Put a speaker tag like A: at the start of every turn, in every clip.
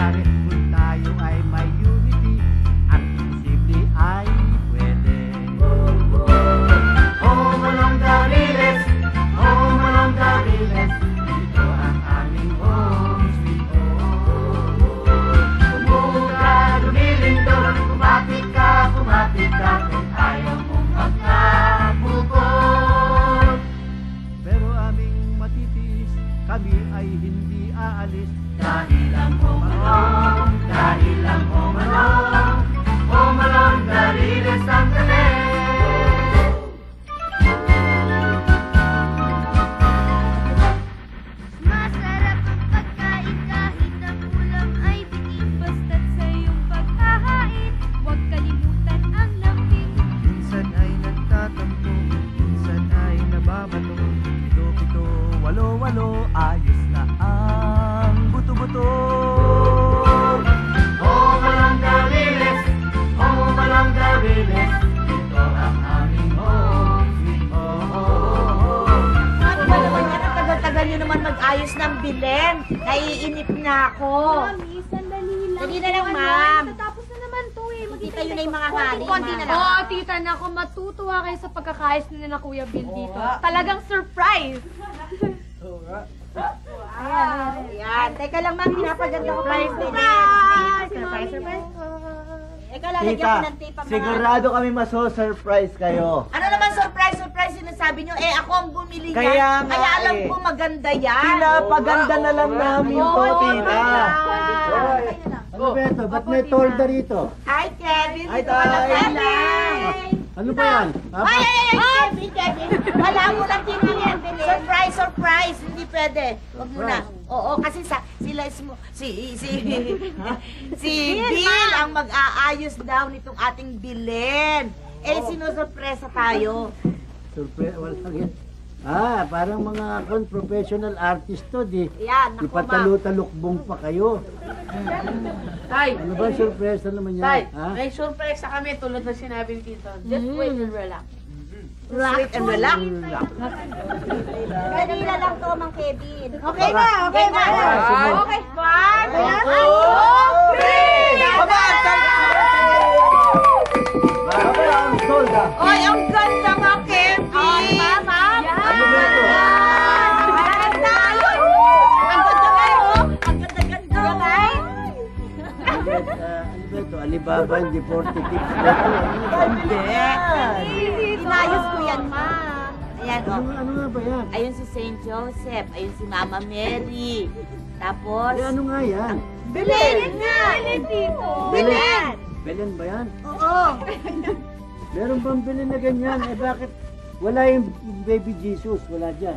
A: mangyari kung tayo ay may unity. Ang imposible ay pwede. Home along the riles, home along the riles, ito ang aming home sweet home. Kumuka, lumilindol, kumapit ka kung ayaw mong magkabukod. Pero aming matitiis, kami ay hindi aalis. Dahil ang home along, dahil ang home along the riles ang galing.
B: Masarap ang pagkain kahit ang ulam ay bitin. Basta't sa iyong paghahain, huwag kalimutan ang lambing.
A: Minsan ay nagtatampo, minsan ay nababato. Pito-pito, walo-walo, ayos na ang buto-buto. Home along the riles, home along the riles, ito ang aming home sweet home.
C: Ano ba naman yan? Ang tagal-tagal nyo naman mag-ayos ng bilen. Naiinip na ako.
B: Mami, sandali lang.
C: Dali na lang, ma'am.
B: Tatapos na naman to eh.
C: Kita yun na yung mga hari.
B: Konti na lang. Oo, tita, naku, matutuwa kayo sa pagkakayos na Kuya Bill dito. Talagang surprise.
C: Ayan. Teka lang, ma'am. Pinapaganda ko pa yung bilen. Surprise! Surprise! Teka lang, lagyan ko ng tape ang mga...
A: sigurado kami maso-surprise kayo.
C: Ano naman surprise? Surprise sinasabi nyo? Eh, ako ang bumili
A: Kaya
C: niya.
A: nga
C: Kaya alam
A: eh.
C: ko maganda yan.
A: Pinapaganda na lang namin to, tita. Ano ba ito? Ba't may tolda rito?
C: Hi, Kevin.
A: Hi,
C: Dito ka na
A: Tay.
C: pala.
A: Ano ba yan?
C: Kevin. Wala mo lang tinigyan. Surprise, surprise. Hindi pwede. Wag mo na. Oo, kasi sila si Bill ang mag-aayos daw nitong ating bilin. Eh, sinusurpresa tayo.
A: Surprise, walang yan. Parang mga professional artist to, di.
C: Yan, naku, ma'am.
A: Ipatalo-talukbong pa kayo.
D: Tay,
A: Ano ba surprise naman yan?
D: Tay,
A: Ha?
D: may surprise sa kami tulad na sinabi ni Tito. Just wait and relax.
C: Sweet and relax. Kanina lang to, Mang Kevin. Okay na, okay na. Okay, one, two, three!
A: Baba ang tolda.
C: Ay, ang ganda nga, Kevin! Mama!
A: Ano ba ito?
C: Ang ganda! Ang ganda nga, oh! Ang ganda-ganda nga!
A: Ano ba ito? Alibaba and the 40 Tips.
C: Hindi! Inayos ko yan, ma'am. Ayan, oh.
A: Ano nga ba yan?
C: Ayun si Saint Joseph. Ayun si Mama Mary. Tapos...
A: Ano nga yan?
C: Belen nga! Belen dito! Belen!
A: Belen ba yan?
C: Oo!
A: Meron bang Belen na ganyan? Eh bakit wala yung baby Jesus? Wala dyan.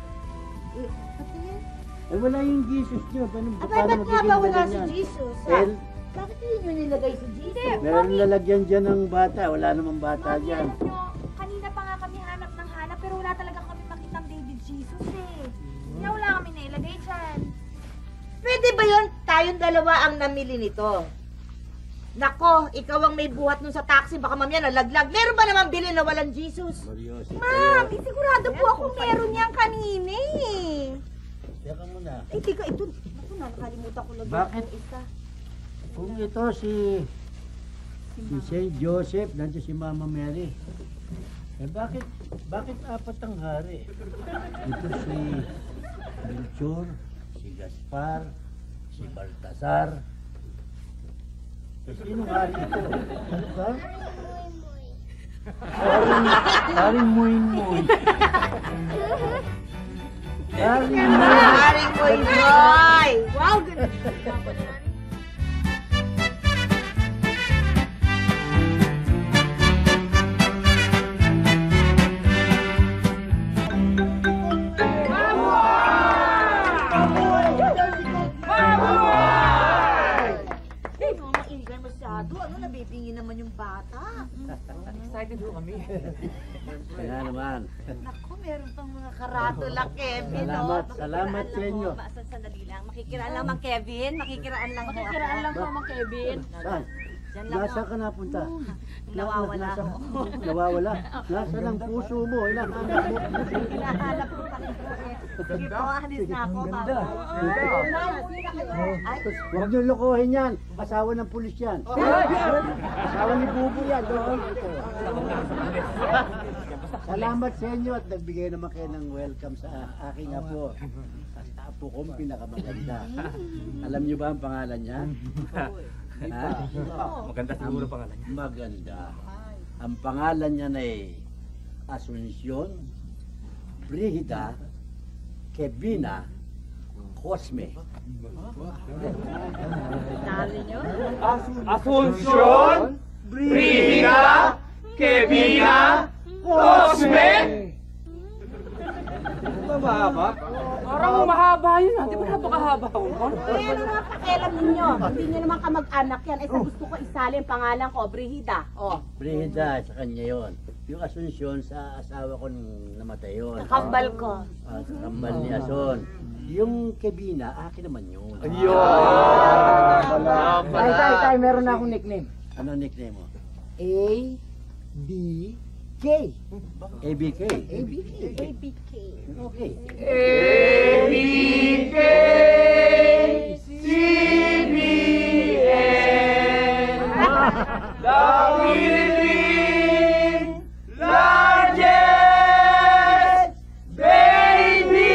A: Eh wala yung Jesus dyan. Paano
C: Ba't nga ba wala si
A: ganyan?
C: Jesus?
A: Well,
C: Bakit hindi nyo nilagay si Jesus?
A: meron lalagyan dyan ng bata. Wala namang bata dyan.
B: Kanina pa nga kami hanap ng hanap pero wala talaga kami makitang David Jesus eh. Kaya wala kami nailagay dyan.
C: Pwede ba yun? Tayong dalawa ang namili nito. Nako, ikaw ang may buhat nun sa taxi. Baka mamaya nalaglag. Meron ba naman bili na walang Jesus?
B: Ma'am, sigurado po ako meron niyang kanina eh.
A: Teka muna.
C: Eh, tika, ito. Naku, nakalimutan ko lagyan
A: Bakit?
C: ng isa.
A: Kung ito si Saint Joseph, nandiyan si Mama Mary. Eh bakit apat ang hari? Ito si Melchor, si Gaspar, si Baltasar. Sino hari ito? Ano ba? Haring Moy-Moy. Haring Moy.
C: Haring Moy-Moy!
B: Wow, ganda.
C: Ano, nabibingi naman yung bata.
D: Excited po kami.
A: Kaya naman.
C: Naku, meron pang mga karatula, Kevin.
A: Salamat sa inyo.
C: Sandali lang. Makikiraan lang, Mang Kevin. Makikiraan lang mo ako.
D: Makikiraan lang po, Mang Kevin.
A: Saan?
C: Diyan lang
A: Nasa
C: ako.
A: ka napunta?
C: Nawawala
A: Nasa-
C: ako.
A: Nawawala? Nasa ng puso mo? Hinahanap mo puso.
C: Hinahanap ko pa rin. Sige po, alis na ako.
E: Ganda.
C: Ay,
E: Huwag niyo lokohin yan. Asawa ng pulis yan. Asawa ni Bubo yan. Salamat sa inyo at nagbigay naman kayo ng welcome sa aking apo. At apo kong pinakamaganda. Alam niyo ba ang pangalan niya? Ha?
F: Maganda siguro pangalan niya.
E: Maganda. Ang pangalan niya ay Asuncion Brigida Kevina Cosme.
C: dali nyo.
F: Asuncion, Brigida, Kevina, Cosme. Mahaba? Parang mahaba yun. Di ba napakahaba ko?
G: Eh, ano nga pakialam ninyo? Hindi nyo naman kamag-anak yan. Eh, sa gusto ko isali ang pangalan ko, Brigida. Oh.
E: Brigida, sa kanya yon. Yung Asuncion sa asawa ko nung namatay yun.
C: Kambal ko.
E: Sa kambal ni Ason. Yung Kevina, akin naman yun.
H: Tay, meron na akong nickname.
E: Ano nickname mo?
H: A-B-K.
E: ABK.
G: ABK.
E: Okay.
F: ABK, CBN, the Philippines largest baby!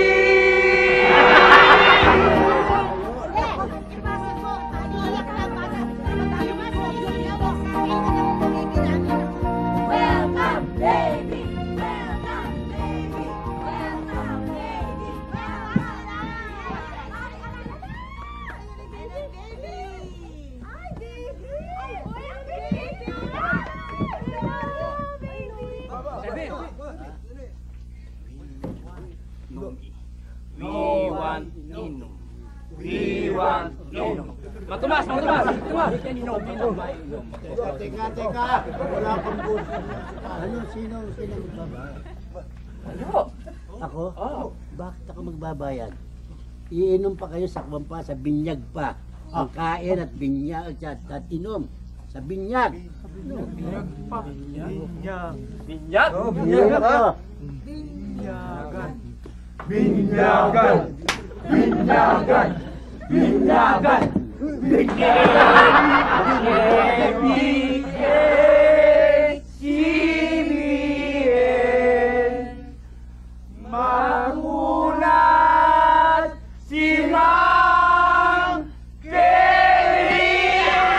B: Welcome, baby! Welcome, baby! Welcome, baby!
F: We want inom. We want inom. Matumas!
E: Teka. Wala kang puso. Ano, sino magbabayad? Ako? Bakit ako magbabayad? Iinom pa kayo, sakban pa, sa binyag pa. Ang kain at binyag at inom. Sa binyag.
F: Binyag?
E: Binyag ako.
F: Binyagan! ABK, CBN, magulat si Mang Kelly!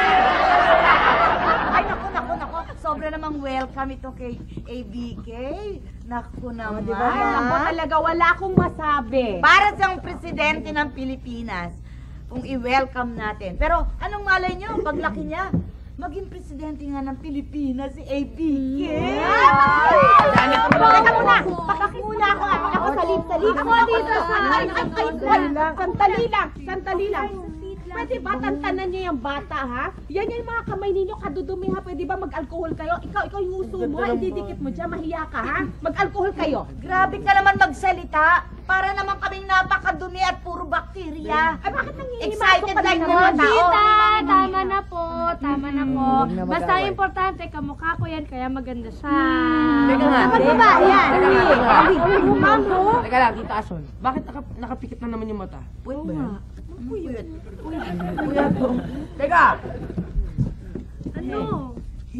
C: Ay, naku. Sobra namang welcome ito kay ABK. Naku naman.
G: Ay, ako talaga, wala akong masabi.
C: Para siyang presidente ng Pilipinas, kung i-welcome natin. Pero anong malay nyo, paglaki niya, maging presidente nga ng Pilipinas si ABK.
G: Teka muna, pakakimuna ako. Ako salip-salip. Ako dito, sandali lang. Pwede ba tantanan niyo yung bata, ha? Yan yung mga kamay ninyo, kadudumi, ha? Pwede ba mag-alcohol kayo? Ikaw yung uso mo, ha? Ididikit mo dyan, mahiya ka, ha? Mag-alcohol kayo.
C: Grabe ka naman magsalita. Para naman kaming napakadumi at puro bakterya.
G: Ay, bakit nangingimasok
C: Excited
G: ka
C: like
G: ng
C: mga
G: mga
C: tao.
B: Tita, tama na po. Tama na po.
H: Huwag na
B: Basta
H: mag-away.
B: importante, kamukha ko yan, kaya maganda siya.
D: Teka nga.
G: Magkaba, yan.
D: Teka lang, Tita Ason. Bakit nakapikit na naman yung mata?
C: Oo nga.
D: Teka!
B: Ano?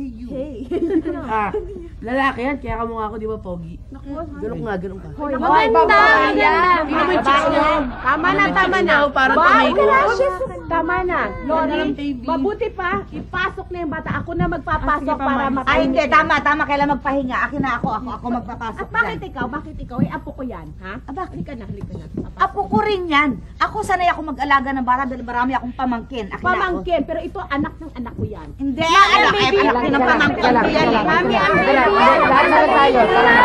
D: Lalaki yan, kaya kamukha ko, di ba, Pogi? Ganun nga.
B: Maganda!
G: Tama na.
D: Parang
G: Bye,
D: kamay ko.
G: gracias. Tama na.
D: Ganda ng
G: Lori,
D: baby.
G: mabuti pa, ipasok na yung bata. Ako na magpapasok para
C: Ay, hindi. Tama. Kailan magpahinga. Akin na ako magpapasok
G: At bakit ikaw? Eh, apo ko yan, ha? Halika na.
C: Apo ko rin yan. Ako sanay ako mag-alaga ng bata dahil marami akong pamangkin. Akin na ako.
G: Pamangkin, pero ito anak ng anak ko yan.
C: Hindi, anak ko ng pamangkin ko yan.
G: Mami,
H: Lahat na tayo.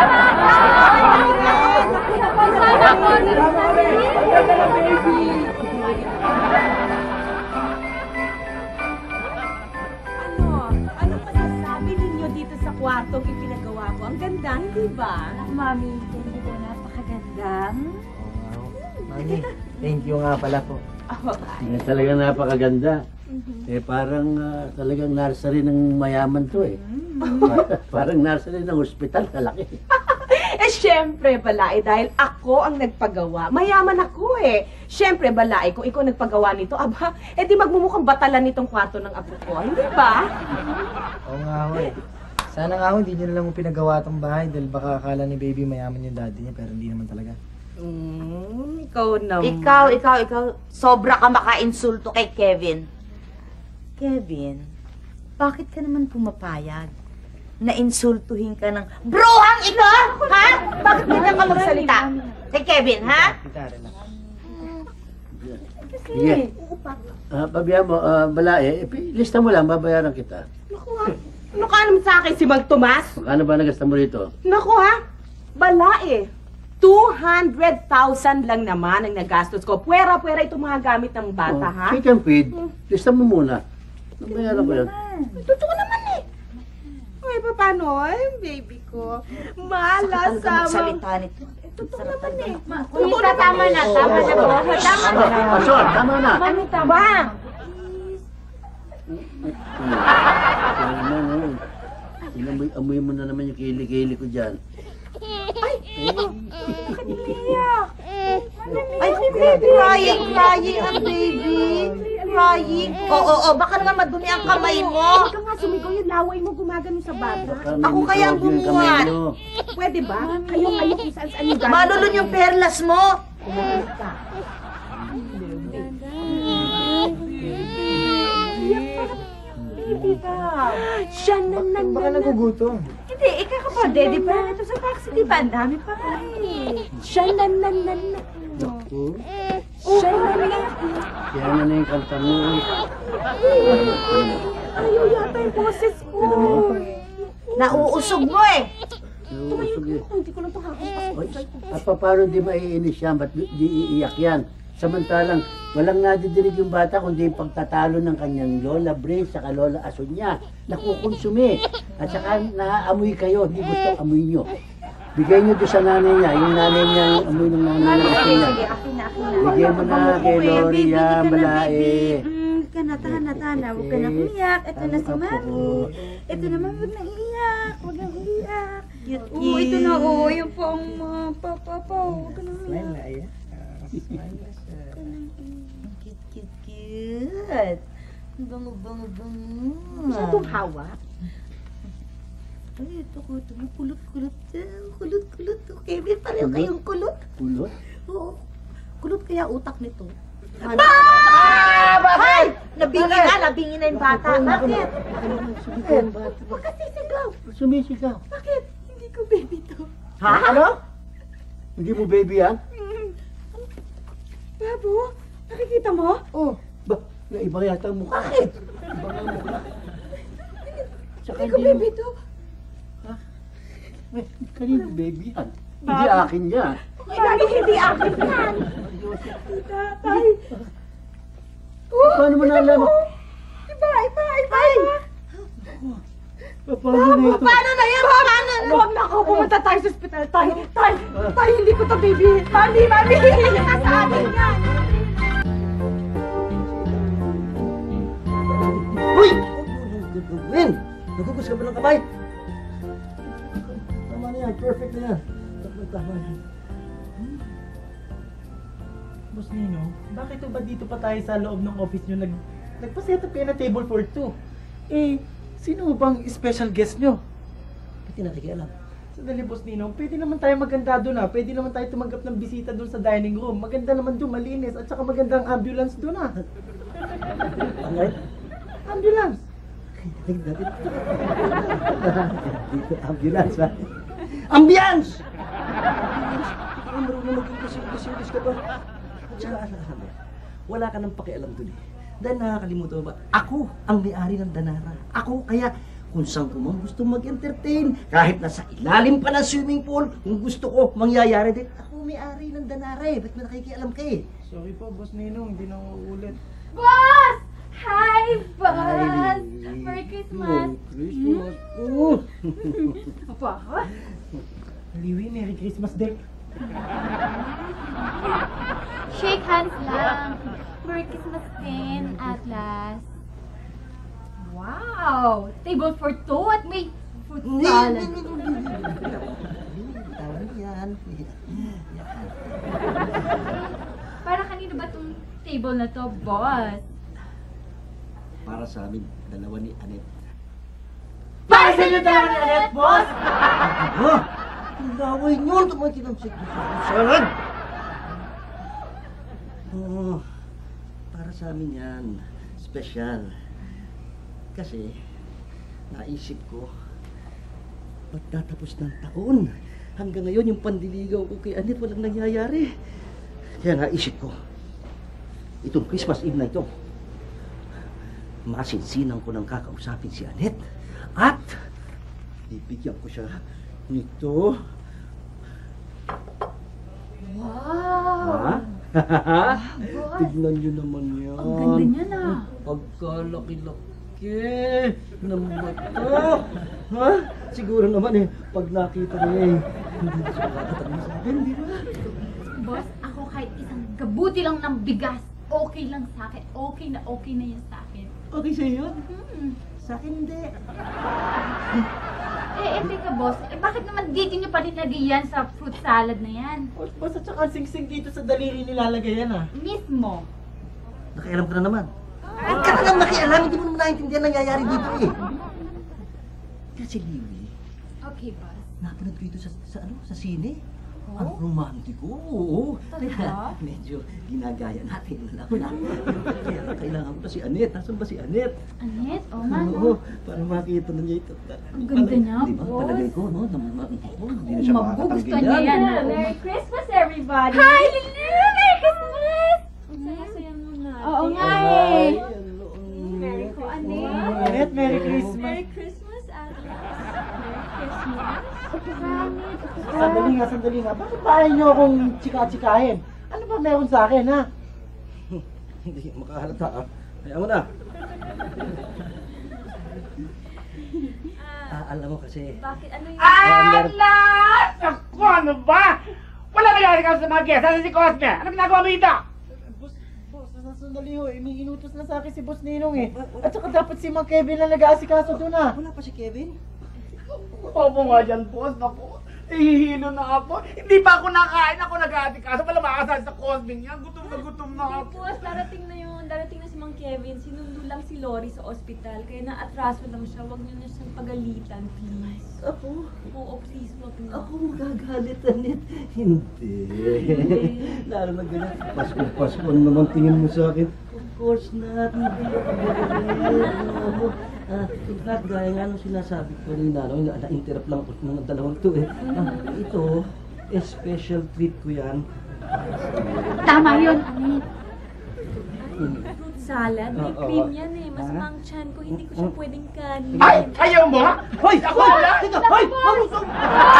G: Ano masasabi ninyo dito sa kwartong ipinagawa ko? Ang ganda, hindi ba?
B: Mami, hindi ko napakagandang.
H: Mami, thank you nga pala po.
E: Talagang napakaganda. Eh parang talagang nursery ng mayaman to eh. Parang nursery ng ospital, kalaki.
G: Eh, syempre, Balae, dahil ako ang nagpagawa. Mayaman ako eh. Syempre, Balae, kung ikaw nagpagawa nito, aba, di magmumukhang batalan nitong kwarto ng apo ko. Hindi ba?
H: Oo nga ho eh. Sana nga ho, hindi nyo na lang pinagawa tong bahay dahil baka akala ni baby mayaman yung daddy niya pero hindi naman talaga.
G: Ikaw naman.
C: Ikaw, sobra ka maka-insulto kay Kevin. Kevin, bakit ka naman pumapayag na insultuhin ka ng bruhang ito? Ha? Bakit ganyan ka magsalita? Kay Kevin, ha?
H: Kita, relax.
E: Sige. Pabihan mo, Balae, lista mo lang, babayaran kita.
G: Naku ha. Ano ka naman sa akin, si Mang Tomas?
E: Magkano ba nagasta mo rito?
G: Naku ha. Balae. 200,000 lang naman ang nagastos ko. Puwera-puwera itong mga gamit ng bata, ha?
E: Feed and feed. Lista mo muna. Babayaran ko yan.
G: Totoo naman eh. Ay, paano? Ay, baby ko. Malas
C: Talaga magsalita nito.
G: Totoo naman eh.
B: Totoo na, tama na po. Tama na.
E: Pasok, tama na.
G: Ano tama?
E: Amoy mo na naman yung kili-kili ko dyan.
C: Ay, crying ang baby. Crying. Oo, baka naman madumi ang kamay mo.
G: Ikaw nga sumigaw yung laway mo gumagano sa bata.
C: Ako kaya ang bumuhat.
G: Pwede ba? Kayo kung saan yung gano'n.
C: Malulun yung perlas mo.
G: Baby ka. Siya na.
H: Baka nagugutom.
B: Hindi, ikaw ka pa, Daddy pa. Ito sa taxi, di ba? Ang dami pa eh.
G: Siya na.
E: Naku,
G: Siya na.
E: kaya na yung kanta mo.
G: Ayaw yata yung boses ko.
C: Nauusog mo eh.
E: Sige.
G: Hindi ko lang ito
E: At paano di maiinis yan? Ba't di iiyak yan? Samantalang, walang nadidinig yung bata kundi yung pagtatalo ng kanyang lola Brace saka lola Asun niya. Nakukonsumi. At saka naaamoy kayo, hindi gusto amoy nyo. Bigay nyo doon sa nanay niya, yung nanay niya, yung amoy ng nanay niya. Asun niya.
B: Akin na.
E: Bigay mo na kay Lori yan, Balae.
B: Ka na, tahan. Huwag ka na umiyak. Ito na si Mami. Ito naman, huwag na iiyak. Huwag na iiyak. Oo, ito na, yung pang papa. Huwag ka na
H: Smile
B: umiyak.
H: na, ayan. Smile na siya.
C: Cute. Bango.
G: Masyadong hawa.
C: Ay, ito kulot. Kulot. Kevin, pareho kayong kulot.
E: Kulot?
C: Oo. Kulot kaya utak nito. Bakit? Nabingi na yung bata. Bakit? Huwag ka sisigaw.
E: Sumisigaw.
C: Bakit? Hindi ko baby to.
E: Ha? Ano? Hindi mo baby yan?
G: Babo, nakikita mo?
E: Oh. Ba, naiba yata ang mukha.
C: Bakit?
E: Iba nga ang mukha. Tsaka
G: Hindi ko baby to.
E: Kanino baby yan? Hindi akin yan.
G: Hindi akin yan. Tatay.
E: Paano mo nalaman?
G: Iba.
E: Paano na ito?
C: Paano na yan? Paano na?
G: Huwag na ako, pumunta tayo sa ospital. Tay, hindi ko to baby. Mami. Sa akin yan.
E: Uy! Win! Nagugus ka ba ng kamay? Tama na yan, perfect na yan. Tama yan.
F: Boss Nino, bakit ba dito pa tayo sa loob ng office nyo nagpa-set up kayo na table for two? Eh, sino bang special guest nyo?
E: Pati nakikialam.
F: Sandali, Boss Nino, pwede naman tayo maganda doon ha. Pwede naman tayo tumanggap ng bisita doon sa dining room. Maganda naman doon, malinis. At saka magandang ambulance doon ha.
E: Alright?
F: Ambulance!
E: Dito, ambulance ba? Ambiance! Ikaw marunong mag-English ka ba? At saka alam mo, wala ka nang pakialam dun eh. Dahil nakakalimutan mo ba, ako ang may-ari ng Danara. Ako kaya kung saan ko man gusto mag-entertain, kahit nasa ilalim pa ng swimming pool, kung gusto ko mangyayari din, ako may-ari ng Danara eh. Ba't mo nakikialam ka eh?
F: Sorry po, Boss Nino, hindi na uulit.
B: Boss! Hi, Boss! Merry Christmas!
E: Christmas! Oh.
B: Apa?
F: Liwi, Merry Christmas din.
B: Shake hands lang. Merry Christmas din, Atlas. Wow! Table for two at may fruit salad.
E: Yan.
B: Para kanino ba tong table na to, boss?
E: Para sa amin, dalawa ni Anet.
F: Para sa inyo dalawa ni Anet, boss!
E: Ha? Ang laway nyo! Tumakin ang signasan! Oo. Para sa amin yan. Special. Kasi, naisip ko, pagtatapos ng taon, hanggang ngayon yung pandiligaw ko kay Anet walang nangyayari. Kaya naisip ko, itong Christmas Eve na ito, masinsinan ko ng kakausapin si Anet at bibigyan ko siya nito.
B: Wow!
E: Ha?
B: Boss!
E: Tignan nyo naman yan.
B: Ang ganda niya na.
E: Pagkalaki-laki ng mata. Ha? Siguro naman pag nakita niya hindi na siya makakatanong sa akin, di ba?
B: Boss, ako kahit isang gabuti lang ng bigas, okay lang sa akin. Okay na yan sa akin.
E: Okay sa'yo yun?
B: Hmm.
E: Sa akin hindi.
B: Teka boss, bakit naman dito niyo pa nilagay yan sa fruit salad na yan?
F: Boss, at saka sing-sing dito sa daliri nilalagay yan, ah.
B: Mismo.
E: Nakialam ka na naman. Huwag ka na lang nakialam, hindi mo naman naintindihan nangyayari dito eh. Kasi Liwi,
B: Okay, boss.
E: napanood ko ito sa sine.
B: Oh?
E: Ang romantiko, oo.
B: Talaga?
E: Medyo ginagaya natin lang na. Kaya kailangan ko pa si Anet. Nasaan ba si Anet?
B: Anet? Oo nga, no?
E: Oo, para makita na niya ito.
B: Ang ganda niya,
E: Di ba?
B: boss.
E: Palagay ko, no? Hindi na siya
B: Magugustuhan
E: makakatanggi
B: niya yan.
E: Oo.
B: Merry Christmas, everybody! Hi, Lulu! Merry Christmas!
G: Ang saya-saya muna.
B: Oo nga eh.
G: Merry ko, Anet.
F: Anet, Merry Christmas!
G: Merry Christmas, Ate. Merry Christmas.
F: Sandali nga. Bakit ba ayaw niyo akong chika-chikahin? Ano ba meron sa akin, ha?
E: Hindi makahalata ah. Hayaan mo na. Alam mo kasi.
G: Bakit? Ano yung...
A: Alas! Ako, ano ba? Wala nangyari ka sa mga guest. Ano si Cosme? Ano ginagawa mo dito?
F: Boss, sandali ho. May inutos na sa akin si Boss Ninong eh. At saka dapat si Mang Kevin na nag-aasikaso doon, ha?
E: Wala pa si Kevin?
A: Opo nga dyan, boss. Naku, ihihilo na ako. Hindi pa ako nakain. Ako nag-aatikaso. Wala makasal sa Cosme niya. Gutom na ako.
G: Boss, darating na si Mang Kevin. Sinundo lang si Lori sa ospital. Kaya na-atraso lang siya. Huwag niyo na siyang pagalitan, please.
E: Ako?
G: Oo, please, wag na.
E: Ako magagalit, Anet. Hindi. Lalo na ganyan. Pasko naman tingin mo sa akin. Of course not. Hindi ako magalit. In fact, gaya nga nung sinasabi ko rin na-interrupt lang ako ng dalawang ito eh. Ito, special treat ko yan.
B: Tama yun, Anet.
G: Fruit salad, may
E: Oo.
G: cream yan eh. Masama ang tiyan ko, hindi ko siya pwedeng kanin.
A: Ay! Ayaw mo?
E: Hoy!
A: Ako wala!
E: Teka! Hoy! Marusok!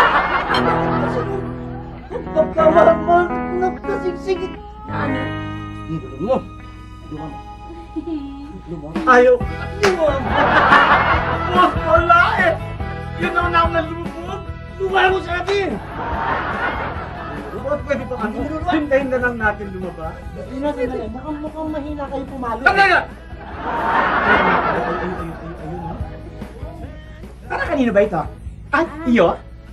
E: Pagkawaman na kasing-singit! Dito mo! Lumang! Lumang!
A: Ayaw! Lumang! Boss, wala eh! Yun naman ako nalubog! Lumang mo sa akin! Lumang, pwede pa kami. Hintayin na lang natin lumaba.
F: Hindi na, sandali. Mukhang mahina kayo pumalo.
A: Tama na! Para kanino ba ito? Ay, iyo?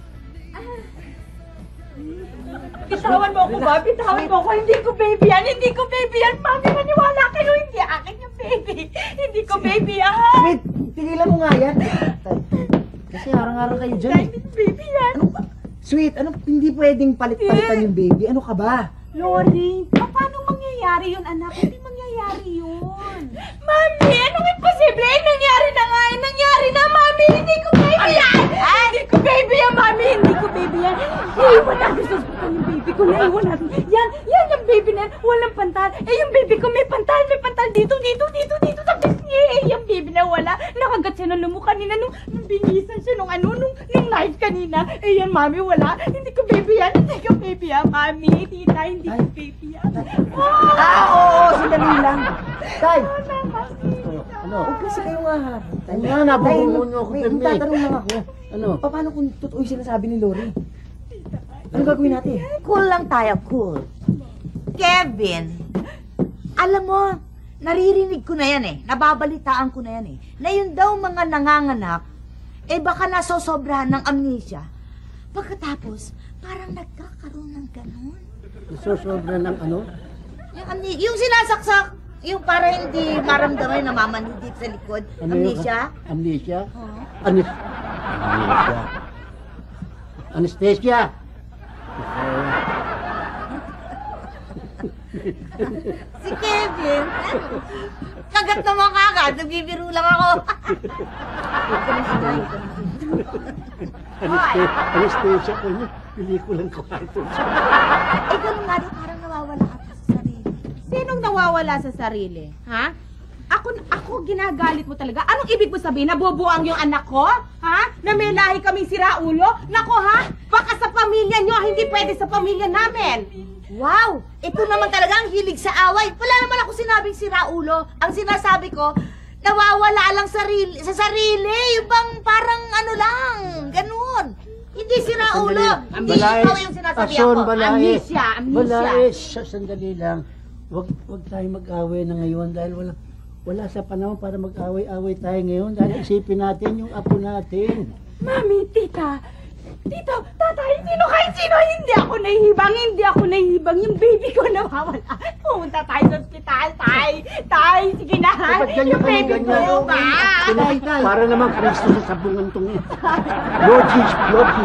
B: Bitawan mo ako ba? Bitawan mo ako. Hindi ko baby yan. Hindi ko baby yan. Mami, maniwala kayo. Hindi akin yung baby. Hindi ko baby yan.
H: Wait, tigilan mo nga yan. Kasi harang-harang kayo dyan eh.
B: Baby yan.
H: Ano ba? Sweet, ano, hindi pwedeng palit-palitan yung baby. Ano ka ba?
B: Lori, paano mangyayari yun, anak? Hindi mangyayari yun. Mami, anong imposible? Nangyari na nga. Nangyari na, Mami. Hindi ko baby yan. Hindi ko baby yan, Mami. Hindi ko baby yan. Naiwan natin sa hospital yung baby ko. Naiwan natin. Yan yung baby na yan. Walang pantal. Yung baby ko may pantal. May pantal dito. Sa pisngi. Yung baby na wala. Nakagat siya ng lumo kanina nung binisan siya nung knife kanina. Yan, Mami, wala. Hindi ko baby yan. Hindi ko baby yan, Mami. Tita, hindi ko baby yan.
H: Oo, sandali lang. Tay,
E: Ano?
H: huwag kasi kayo nga ha. Tay,
E: Nga, nabubuo niyo ako,
H: may
E: Pembe.
H: tatanong lang ako.
E: Ano?
H: Paano kung totoo yung sinasabi ni Lori? Ano gagawin natin?
C: Cool lang tayo, cool. Kevin, alam mo, naririnig ko na yan eh. Nababalitaan ko na yan eh. Na yun daw mga nanganganak, baka nasosobrahan ng amnesia. Pagkatapos, Parang nagkakaroon ng ganun.
E: Sobra ng ano?
C: Yung sinasaksak, yung para hindi maramdaman namamanhid sa likod.
E: Ano yun?
C: Amnesia?
E: Amnesia?
C: Oo.
E: Amnesia. Anesthesia.
C: Si Kevin. Kagat naman kagad. Nagbibiro lang ako.
E: Anesthesia ko niya. Pelikulang kwarto.
C: Eh, ganun nga daw, parang nawawala ka sa sarili.
G: Sinong nawawala sa sarili? Ha? Ako ginagalit mo talaga. Anong ibig mo sabihin? Nabubuang yung anak ko? Ha? Na may lahi kaming siraulo? Nako ha? Baka sa pamilya nyo, hindi pwede sa pamilya namin.
C: Wow! Ito naman talaga ang hilig sa away. Wala naman ako sinabing siraulo. Ang sinasabi ko, nawawala lang sa sarili. Yung bang parang ano lang. Ganun. Hindi siraulo. Hindi ikaw yung sinasabi ako.
G: Amnesia.
E: Balais, sandali lang. Wag tayo mag-away na ngayon dahil wala sa panahon para mag-away-away tayo ngayon dahil isipin natin yung apo natin.
G: Mami, tita, tito, tatay, sino, hindi ako nahihibang, yung baby ko nawawala. Pumunta tayo sa ospital, tay, sige na,
E: Ba't ganyan
G: yung
E: ka ng
G: baby
E: ganyan?
G: ko ba?
E: Para naman Kristo sa sabungan tong Lord Jesus.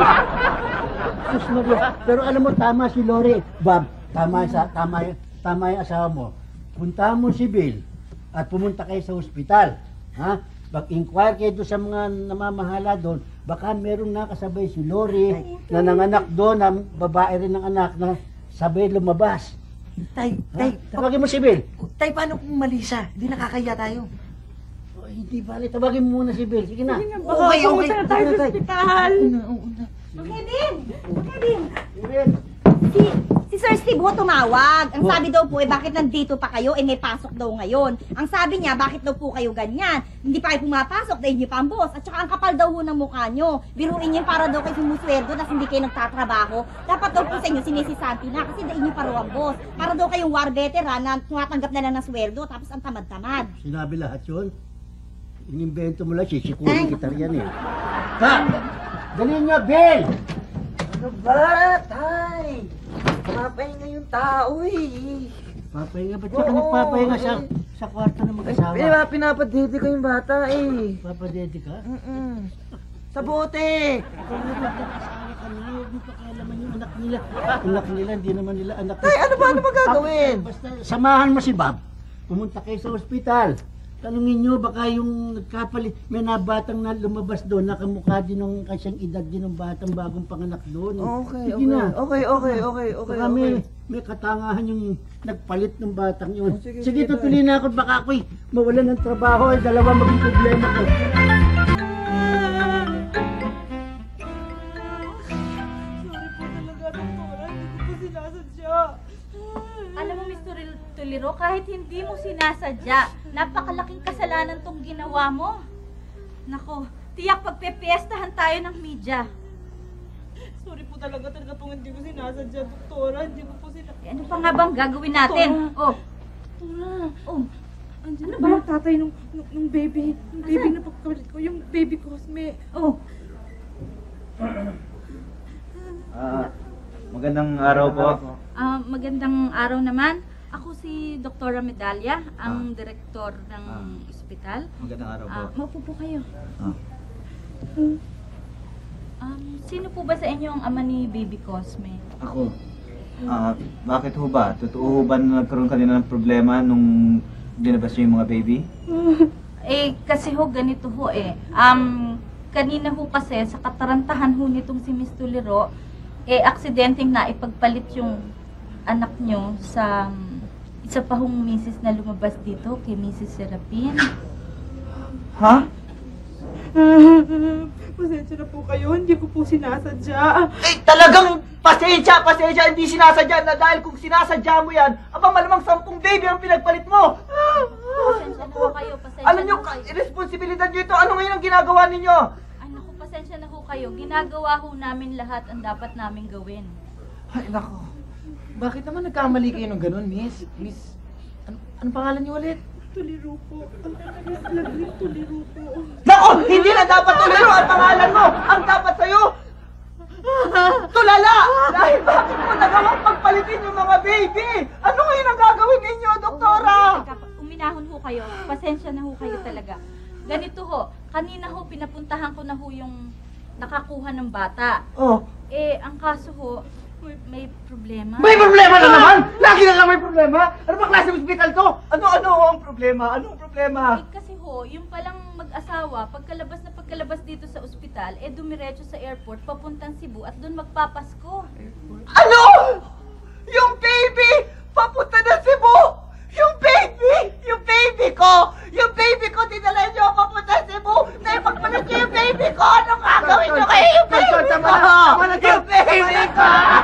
E: Diyos Maria. Pero alam mo, tama si Lori. Bob, tama yung asawa mo. Punta mo si Bill at pumunta kayo sa ospital. Ha? Mag-inquire kayo doon sa mga namamahala doon. Baka meron na kasabay si Lori na nanganak doon, na babae rin ng anak na sabay lumabas.
H: Tay,
E: Tawagin mo si Bill.
H: tay, paano kung mali siya? Hindi nakakaya tayo.
E: Oh, hindi bali, tawagin mo muna si Bill. Sige na.
G: Baka pumunta na tayo sa ospital.
C: Kevin! Kevin!
E: Bill.
C: Si Sir Steve ho tumawag. Ang sabi daw po, bakit nandito pa kayo? May pasok daw ngayon. Ang sabi niya, bakit daw po kayo ganyan? Hindi pa kayo pumapasok dahil niyo pa ang boss. At saka ang kapal daw ho ng mukha niyo. Biruin niyo para daw kayo sumusweldo at hindi kayo nagtatrabaho. Dapat daw po sa inyo sinisisanti na kasi dahil niyo pa raw ang boss. Para daw kayong war veteran na tumatanggap na lang ng sweldo tapos ang tamad-tamad.
E: Sinabi lahat yun. Inimbento mo lang, sisikurin kita yan eh. Ha? Dalhin niyo, Bill!
H: Ano ba, tay? Papahinga yung tao eh.
E: Papahinga, ba't ka nagpapahinga sa kwarto ng mag-asawa?
H: Pinapadede ko yung bata eh.
E: Papadede ka?
H: Sa bote!
E: Asawa ka na, huwag mo pakialaman yung anak nila. Anak nila, hindi naman nila anak.
H: Tay, ano ba magagawin?
E: Basta samahan mo si Bob. Pumunta kayo sa ospital. Tanungin nyo, baka yung nagkapalit, may nabatang na lumabas doon, nakamukha din ng kasyang edad din ng batang bagong panganak doon. Sige na.
H: Okay.
E: Baka may katangahan yung nagpalit ng batang yun.
H: Sige,
E: tutuloy na ako, baka ako'y mawalan ng trabaho, ay dalawa maging problema ko.
B: Alam mo, Mr. Tuliro, kahit hindi mo sinasadya, napakalaking kasalanan tong ginawa mo. Nako, tiyak pagpepiestahan tayo ng media.
G: Sorry po talaga pong hindi ko sinasadya, doktora, hindi ko po sinasadya.
B: Ano pa nga bang gagawin natin? Oh,
G: Ano ba yung tatay nung baby? Yung baby na pagkalit ko, yung baby Cosme.
B: oh.
I: Magandang araw po.
B: Magandang araw naman. Ako si Dr. Medalla, ang direktor ng ospital.
I: Magandang araw po.
B: Maupo po kayo. Sino po ba sa inyo ang ama ni Baby Cosme?
I: Ako. Bakit ho ba? Totoo ho ba na nagkaroon kanina ng problema nung dinabas niyo yung mga baby?
B: Kasi ho, ganito ho kanina ho kasi sa katarantahan ho nitong si Miss Tuliro, aksidenteng na ipagpalit yung anak nyo sa isa pa hong misis na lumabas dito, kay Mrs. Serapin.
I: Ha?
G: Pasensya na po kayo, hindi ko po sinasadya.
H: Talagang pasensya, hindi sinasadya na dahil kung sinasadya mo yan, aba malamang 10 baby ang pinagpalit mo.
B: Pasensya na ho kayo, pasensya
H: Alam nyo,
B: na ho kayo.
H: responsibilidad nyo ito. Ano ngayon ang ginagawa ninyo?
B: Ay naku, pasensya na ho kayo. Ginagawa ho namin lahat ang dapat namin gawin.
H: Ay, nako. Bakit naman nagkamali kayo ng ganun, miss? Miss, anong pangalan niyo ulit?
G: Tuliro po. Ang Miss Lavin Tuliro po.
H: Nako! Hindi na dapat Tuliro ang pangalan mo! Ang dapat sa'yo!
E: Tulala! Dahil bakit mo nagawang pagpalitin yung mga baby? Ano ngayon ang gagawin ninyo, doktora?
B: Uminahon ho kayo. Pasensya na ho kayo talaga. Ganito ho, kanina ho pinapuntahan ko na ho yung nakakuha ng bata.
E: Oh.
B: Ang kaso ho, may problema.
E: May problema na naman! Lagi na lang may problema! Ano ba klase hospital to? Ano ang problema? Anong problema?
B: Kasi ho, yung palang mag-asawa, pagkalabas dito sa ospital, dumiretso sa airport, papuntang Cebu at doon magpapasko.
E: Ano? Yung baby! Papunta na Cebu! Yung baby ko! Yung baby ko, dinala niyo papunta Cebu! Dahil pagpalit niyo yung baby ko! Anong gagawin niyo kayo yung baby ko? Yung baby ko!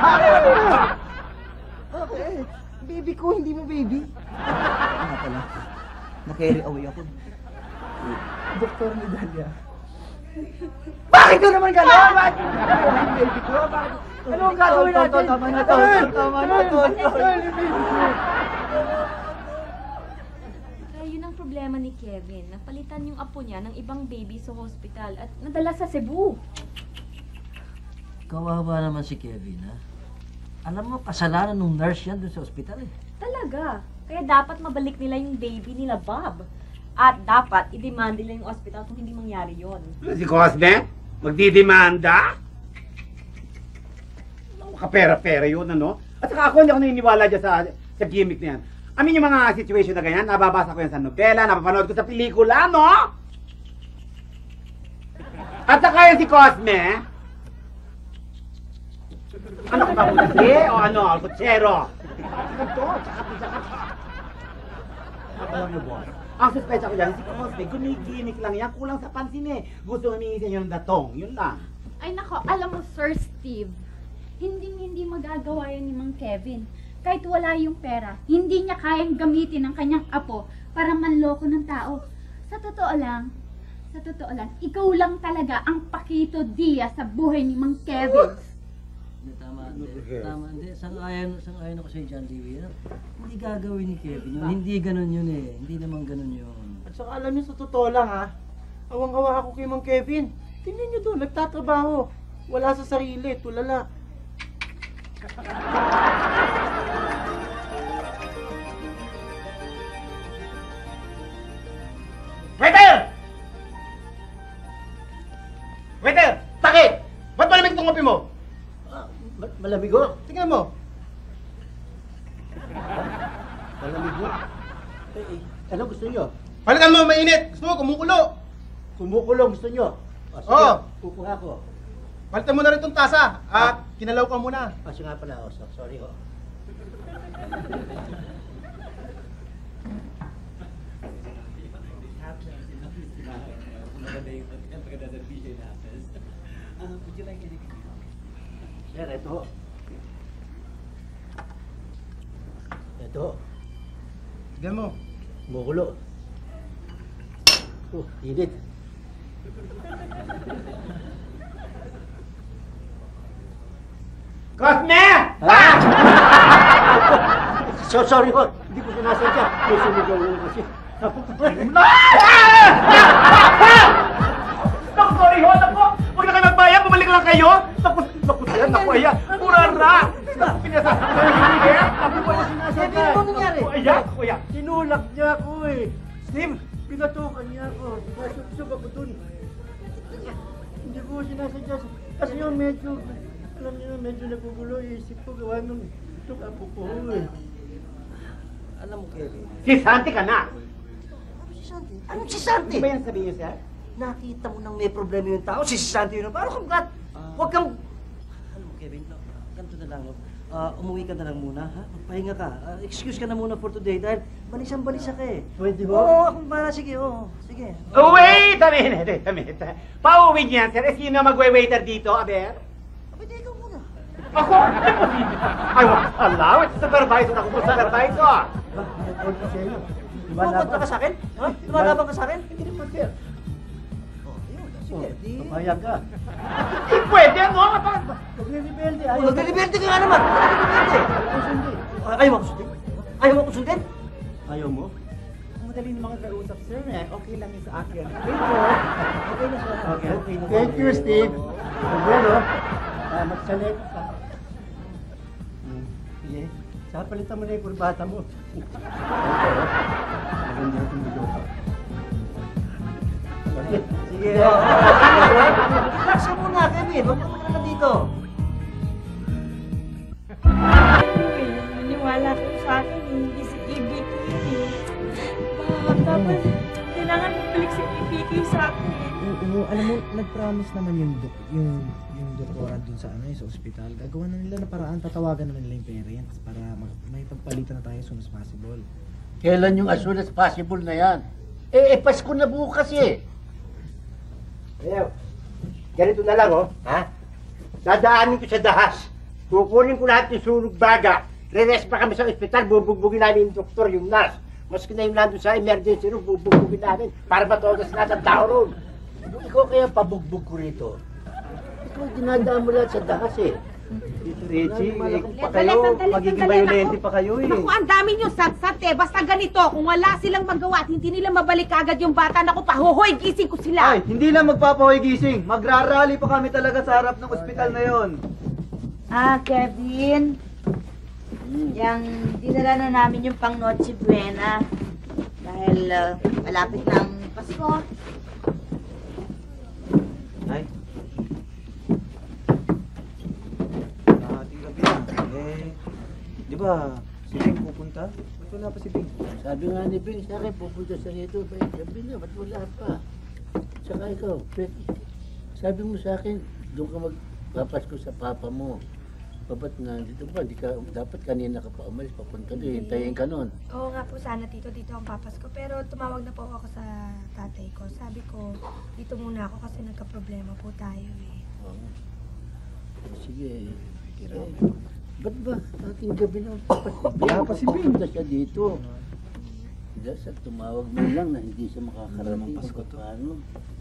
H: Okay. Baby ko, hindi mo baby. Ano pala? Na-carry away ako. Doktor ni Dalia.
E: Bakit ko naman gano'n? Bakit yung baby ko? Ano ang gagawin natin? Tama na to.
B: Yun ang problema ni Kevin. Napalitan yung apo niya ng ibang baby sa hospital at nadala sa Cebu.
E: Kawawa naman si Kevin, ha? Alam mo, kasalanan ng nurse yan dun sa ospital, eh.
B: Talaga. Kaya dapat mabalik nila yung baby nila, Bob. At dapat i-demand nila yung hospital kung hindi mangyari yon.
J: Si Cosme? Magdidemanda? Kapera-pera yun, ano? At saka ako hindi ako naniniwala dyan sa gimmick na yan. Amin yung mga situation na ganyan, nababasa ko yan sa nobela, napapanood ko sa pelikula, no? At saka yan si Cosme, ano ka ba kasi? O ano, kutsero? Alam niyo, boss, ang suspecha ko dyan, si Cosme, gumigimik lang yan, kulang sa pansin eh. Gusto humingi sa inyo ng datong, yun lang.
B: Ay nako, alam mo, Sir Steve, hindi magagawa yan ni Mang Kevin. Kahit wala yung pera, hindi niya kayang gamitin ang kanyang apo para manloko ng tao. Sa totoo lang, ikaw lang talaga ang Paquito Diaz sa buhay ni Mang Kevin.
E: Tama, hindi. Sang-ayon ako sa John Dewey. Hindi gagawin ni Kevin yun. Hindi ganun yun eh. Hindi naman ganun yun.
F: At saka alam niyo, sa totoo lang ha, awang-awa ako kay Mang Kevin. Tingnan niyo doon, nagtatrabaho. Wala sa sarili, tulala.
J: Waiter! Waiter! Takit! Ba't malamig itong kopi mo?
E: Malamig ho?
J: Tingnan mo.
E: Malamig ho? Ano gusto niyo?
J: Palitan mo, mainit. Gusto mo, kumukulo.
E: Kumukulong gusto niyo?
J: Oo.
E: Kukuha ko.
J: Palitan mo na rin itong tasa. At kinalaw ka muna.
E: Kasi nga pala, sorry ho. Sir, ito ho. Ito ho.
J: Tignan mo.
E: Kumukulo. Init.
J: Cosme!
E: Sorry ho. Hindi ko sinasadya. May sumigaw lang kasi.
J: Naku, sorry ho, naku. Huwag na kayo magbayan, bumalik lang kayo. Naku, ayan, naku, ayan. Purara. Pinasasabi ko yung hindi. Naku,
E: Sabi mo nangyari?
J: ayan, naku, ayan.
E: Tinulak niya ako eh. Steve, pinatukan niya ako. Nasubsub ako dun. Hindi ko sinasadya. Kasi yung medyo, alam niyo, medyo nagugulo. Isip ko gawa nung itong apo ko eh. Alam mo, Kevin.
J: Si Santi ka na.
E: Si Santi? Anong si Santi?
J: Di ba yan sabihin niyo, sir?
E: Nakita mo nang may problema yung tao, si Santi yun. Parang kung huwag kang... Alam mo, Kevin, ganito na lang. Umuwi ka na lang muna, ha? Magpahinga ka. Excuse ka na muna for today dahil balisang-balisa ka eh. Pwede ba? Oo, akong para. Sige, oo. Sige.
J: Oh, wait a minute. Pauwi niyan, sir. Sino magwe-waiter dito, Aber?
E: Pwede ikaw muna.
J: Ako? I won't allow it. Supervisor ako po, supervisor.
E: Lumaban ka sa akin? Ha? Lumalaban ka sa akin?
J: Hindi naman, sir.
E: Sige, di... Papayag ka.
J: Hindi pwede, no?
E: Maglilibelde. Maglilibelde ka nga naman. Maglilibelde. Ayaw mo ako sundin? Ayaw mo ako sundin? Ayaw mo?
F: Madali na makakausap, sir. Okay lang yun sa akin.
E: Okay na siya. Okay na.
F: Thank you, Steve.
E: Bueno. Salamat sa leg ka. Sige, saka palitan mo na yung kurbata mo. Maganda itong video ko. Sige. Relax ka muna, Kevin. Huwag ka muna dito.
B: Naniwala ko sa akin, hindi si EBK. Dapat, kailangan balik si EBK sa akin.
H: Oo, alam mo, nag-promise naman yung doktora dun sa sa ospital. Gagawa na nila na paraan, tatawagan na nila yung parents para may pagpalitan na tayo as soon as possible.
K: Kailan yung as soon as possible na yan? Pasko na bukas eh.
E: Ayaw, ganito na lang, oh. Ha? Dadaanin ko sa dahas. Kukunin ko lahat yung sunog baga. Re-rest pa kami sa ospital, bubugbugin namin yung doktor, yung nurse. Maski na yung nandun sa emergency room, bubugbugin namin para matogas lahat ang tao roon.
K: Ikaw kaya pabugbog ko rito. Ikaw dinadaan mo lahat sa dahas eh.
E: Dito, Richie, pa kayo, magiging violente pa kayo eh.
G: Naku, ang dami nyo sat-sat eh. Basta ganito, kung wala silang magawa at hindi nila mabalik agad yung bata, naku, pahuhoy, gising ko sila.
I: Ay, hindi lang magpapahoy gising. Magrarally pa kami talaga sa harap ng ospital na yon.
C: Kevin. Yang dinala na namin yung pang Noche Buena. Dahil malapit na ang Pasko.
I: Ay. Nakating gabi na. Di ba, si Bing pupunta? Ba't wala pa si Bing?
K: Sabi nga ni Bing sa akin, pupunta siya rito. Sabi na, ba't wala pa? Tsaka ikaw, sabi mo sa akin, doon ka magpapasko sa papa mo. Ba't nga dito ba? Dapat kanina ka pa umalis, papunta doon, hintayin ka nun.
L: Oo nga po sana dito ang papas ko. Pero tumawag na po ako sa tatay ko. Sabi ko, dito muna ako kasi nagka-problema po tayo eh.
K: Oo. Sige. Ba't ba? Ating gabi na papas si Bing. Papunta siya dito. Sa tumawag mo lang na hindi siya makakarating. Pasko to. Paano?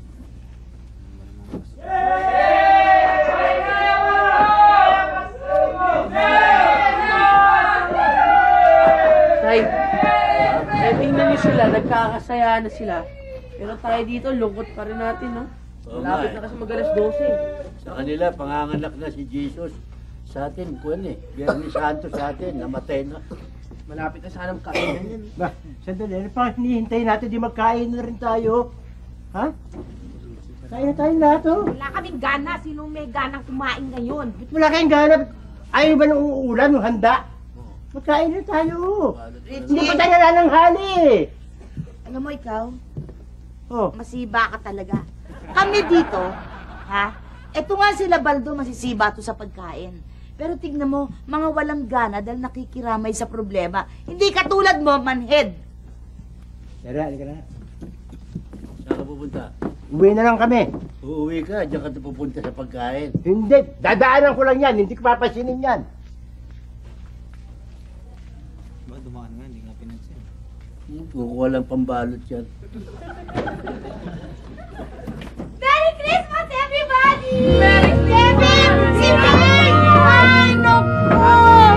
D: Tay, tingnan niyo sila, nagkakasaya na sila. Pero tayo dito, lungkot pa rin natin, no? Malapit na kasi mag-alas 12.
K: Sa kanila, panganganak na si Jesus. Sa atin, Biyernes Santo sa atin, namatay na.
D: Malapit na sanang kainan yan.
E: Ba, sandali, ano pa hinihintay natin, di magkain na rin tayo? Ha? Kain na tayong lahat, oh.
G: Wala kaming gana. Sinong may ganang kumain ngayon?
E: Ba't wala kayong gana? Ayaw ba nung uulan, nung handa? Magkain na tayo. Hindi pa tayo nalanghali.
C: Alam mo ikaw,
E: Oh.
C: masiba ka talaga. Kami dito, ha? Eto nga sila Baldo, masisiba to sa pagkain. Pero tignan mo, mga walang gana dahil nakikiramay sa problema. Hindi katulad mo, manhead.
E: Tara, halika na.
K: Saan ka pupunta?
E: Uwi na lang kami.
K: Uuwi ka, diyan ka pupunta sa pagkain.
E: Hindi, dadaanan ko lang yan. Hindi ko papasinin yan.
I: Ba, dumaan nga, hindi nga pinansin.
K: Kukuha lang pambalot yan.
B: Merry Christmas, everybody! Merry Christmas! Si Bing! Ay, naku!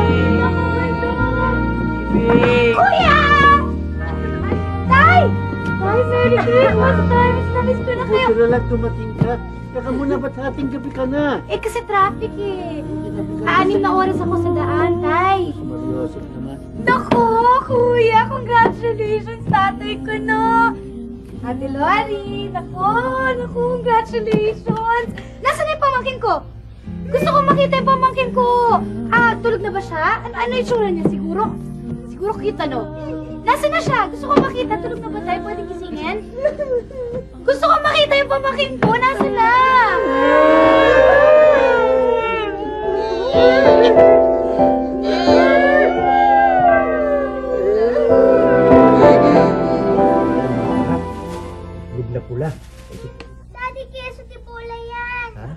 B: Kuya! Tay! Tay, Merry Christmas! Tay, miss ko na kayo.
K: Buti na lang dumating ka. Saka muna ba't ating gabi ka na?
L: Eh kasi traffic eh. 6 na oras ako sa daan, tay.
K: Mariosip naman.
L: Naku, kuya, congratulations, tatay ko no. Ate Lori, naku, congratulations. Nasaan yung pamangkin ko? Gusto ko makita yung pamangkin ko. Tulog na ba siya? Ano yung tsura niya? Siguro kita no. Nasaan na siya? Gusto ko makita. Tulog na ba tayo? Pwede gisingin? Gusto ko makita yung pamangkin ko. Nasaan na?
E: Lib na pula.
B: Daddy, keso tipola yan.
E: Ha?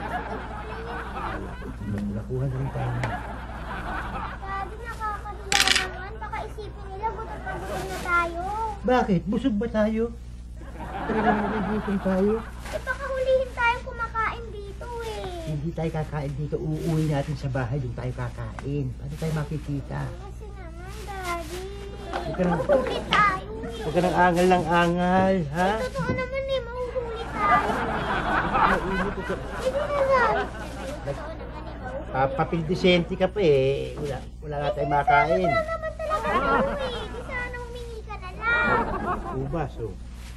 E: Nakuha na rin tayo.
B: Daddy, nakakahiya naman. Baka isipin nila gutom na tayo.
E: Bakit? Busog ba tayo? Talaga naman gutom tayo.
B: Eh, baka hulihin tayong kumakain dito eh.
E: Hindi tayo kakain dito. Uuwi natin sa bahay. Doon tayo kakain. Paano tayo makikita?
B: Kasi naman, Daddy.
E: Huwag ka nang-
B: Mahuhuli tayo eh.
E: Huwag ka ng angal ng angal, ha?
B: Totoo naman eh, mahuhuli tayo.
E: Mainit ito.
B: Sige na, Daddy. Totoo naman
K: Papildisente ka pa eh. Wala nga tayong makain.
L: Wala naman talaga uuwi. Di sana humingi ka na lang.
K: Ubas, oh.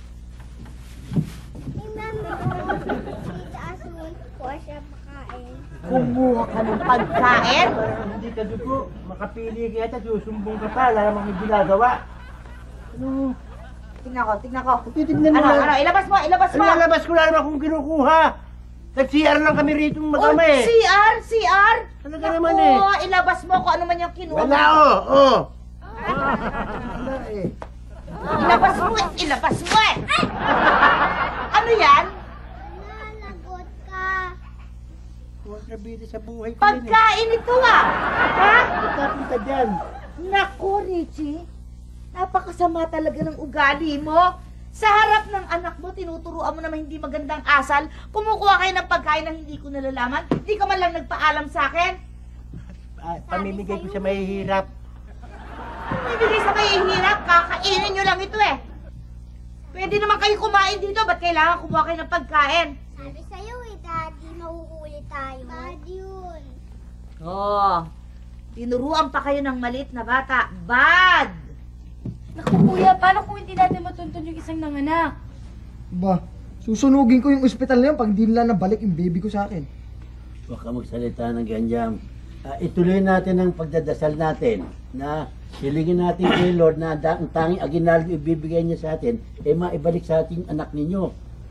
L: Eh, mami, Tita Asun, kuha siya makain.
C: Kumuha ka ng pagkain?
K: Hindi ka dugo. Makapili ka yata, susumbong ka pa. Wala namang may ginagawa. Ano?
C: Tingnan ko.
K: Titignan mo lang.
C: Ano, ilabas mo!
K: Ilalabas ko lang naman kung kinukuha. Nag-CR lang kami rito magkama eh.
C: CR?
K: Talaga naman eh.
C: Oo, ilabas mo kung ano man yung kinuha.
K: Wala oh. Wala eh.
C: Ilabas mo eh! Ano yan?
L: Nalagot ka.
K: Huwag na bida sa buhay ko
C: Pagkain ito ah! Ha?
K: Pagkapunta dyan.
C: Naku, Richie. Napakasama talaga ng ugali mo. Sa harap ng anak mo, tinuturuan mo naman hindi magandang asal. Kumukuha kayo ng pagkain na hindi ko nalalaman. Hindi ka man lang nagpaalam sa akin.
K: Pamimigay ko sa mahihirap.
C: Pamimigay sa mahihirap, kakainin nyo lang ito eh. Pwede naman kayo kumain dito, ba't kailangan kumuha kayo ng pagkain?
L: Sabi sa'yo eh, Daddy, mahuhuli tayo. Bad yun.
C: Oo. Tinuruan pa kayo ng maliit na bata. Bad!
L: Naku, kuya, paano kung hindi natin matuntun yung isang nanganak?
H: Ba, susunugin ko yung ospital na yun pag di nila nabalik yung baby ko sa akin.
K: Huwag ka magsalita ng ganyan. Ituloy natin ang pagdadasal natin na silingin natin kay Lord na ang tanging aginaldo ibibigay niya sa atin maibalik sa ating anak ninyo.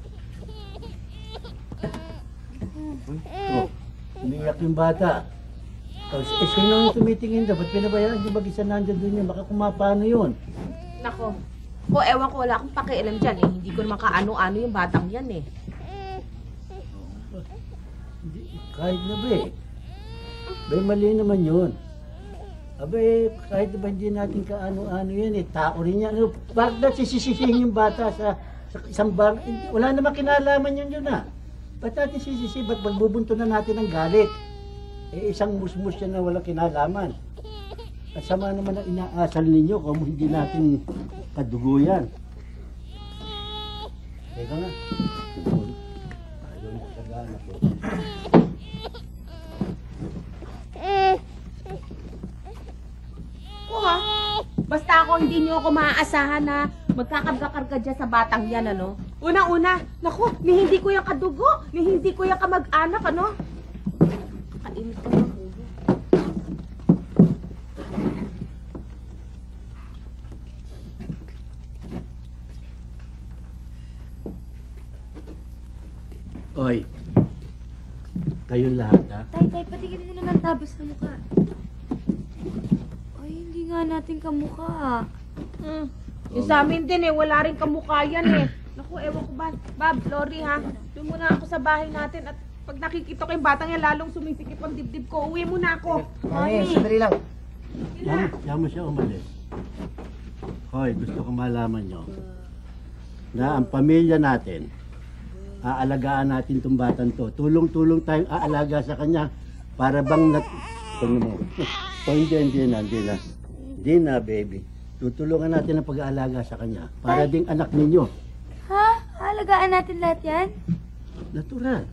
K: Umiyak yung bata. Sino ang tumitingin daw? Ba't pinabayaan? Di ba isa nandyan doon yun? Baka kumapano yun?
G: Nako. Ewan ko, wala akong pakialam dyan eh. Hindi ko naman kaano-ano yung batang yan eh.
K: Kahit na ba eh. Bay, mali naman yun. Abay, kahit na ba hindi natin kaano-ano yan eh. Tao rin yan. Bakit na sisisihin yung bata sa isang bang... Wala naman kinalaman yun ah. Ba't natin sisisi? Ba't magbubunto na natin ang galit? Isang musmus yan na walang kinalaman. At sama naman ang inaasal ninyo kung hindi natin kadugo yan. Teka nga. Ayaw na sa gana ko.
G: Ha? Basta ako hindi nyo ako maaasahan na magkakarga-karga dyan sa batang yan, ano? Una-una, naku, ni hindi ko yung kadugo, ni hindi ko yung kamag-anak, ano? Kainit ka ng ulo.
K: Oy, kayong lahat ha?
L: Tay, patigil mo naman tabas sa mukha. Ay, hindi nga natin kamukha.
G: Yung sa amin din eh, wala rin kamukha yan eh. Naku, ewan ko ba, Bob, Lori ha, doon muna ako sa bahay natin at pag nakikita ko yung batang yan, lalong sumisikip ang dibdib ko. Uwi muna ako.
H: Mami, sandali lang.
K: Yaman mo siya umalis. Hoy, gusto ko malaman nyo na ang pamilya natin, aalagaan natin itong batang to. Tulong-tulong tayong aalaga sa kanya para bang Hindi na, baby. Tutulungan natin ang pag-aalaga sa kanya para ding anak ninyo.
L: Ha? Alagaan natin lahat yan?
K: Natural.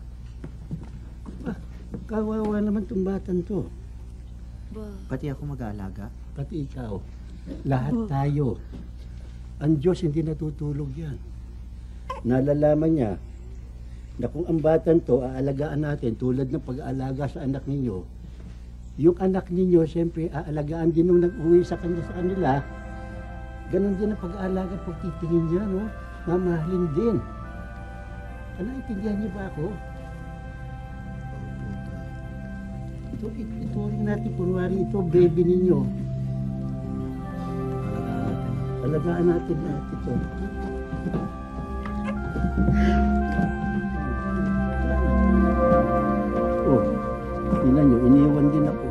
K: Kawawa naman itong batang to.
I: Pati ako mag-aalaga.
K: Pati ikaw. Lahat tayo. Ang Diyos hindi natutulog yan. Nalalaman niya na kung ang batang to aalagaan natin tulad ng pag-aalaga sa anak ninyo, yung anak ninyo siyempre aalagaan din nung nag-uwi sa kanila, ganon din ang pag-aalaga pagtitingin niya, no? Mamahalin din. Naintindihan niyo ba ako? Ito rin natin, kunwari ito, baby ninyo. Alagaan natin lahat ito. Oh, tingnan nyo, iniwan din ako.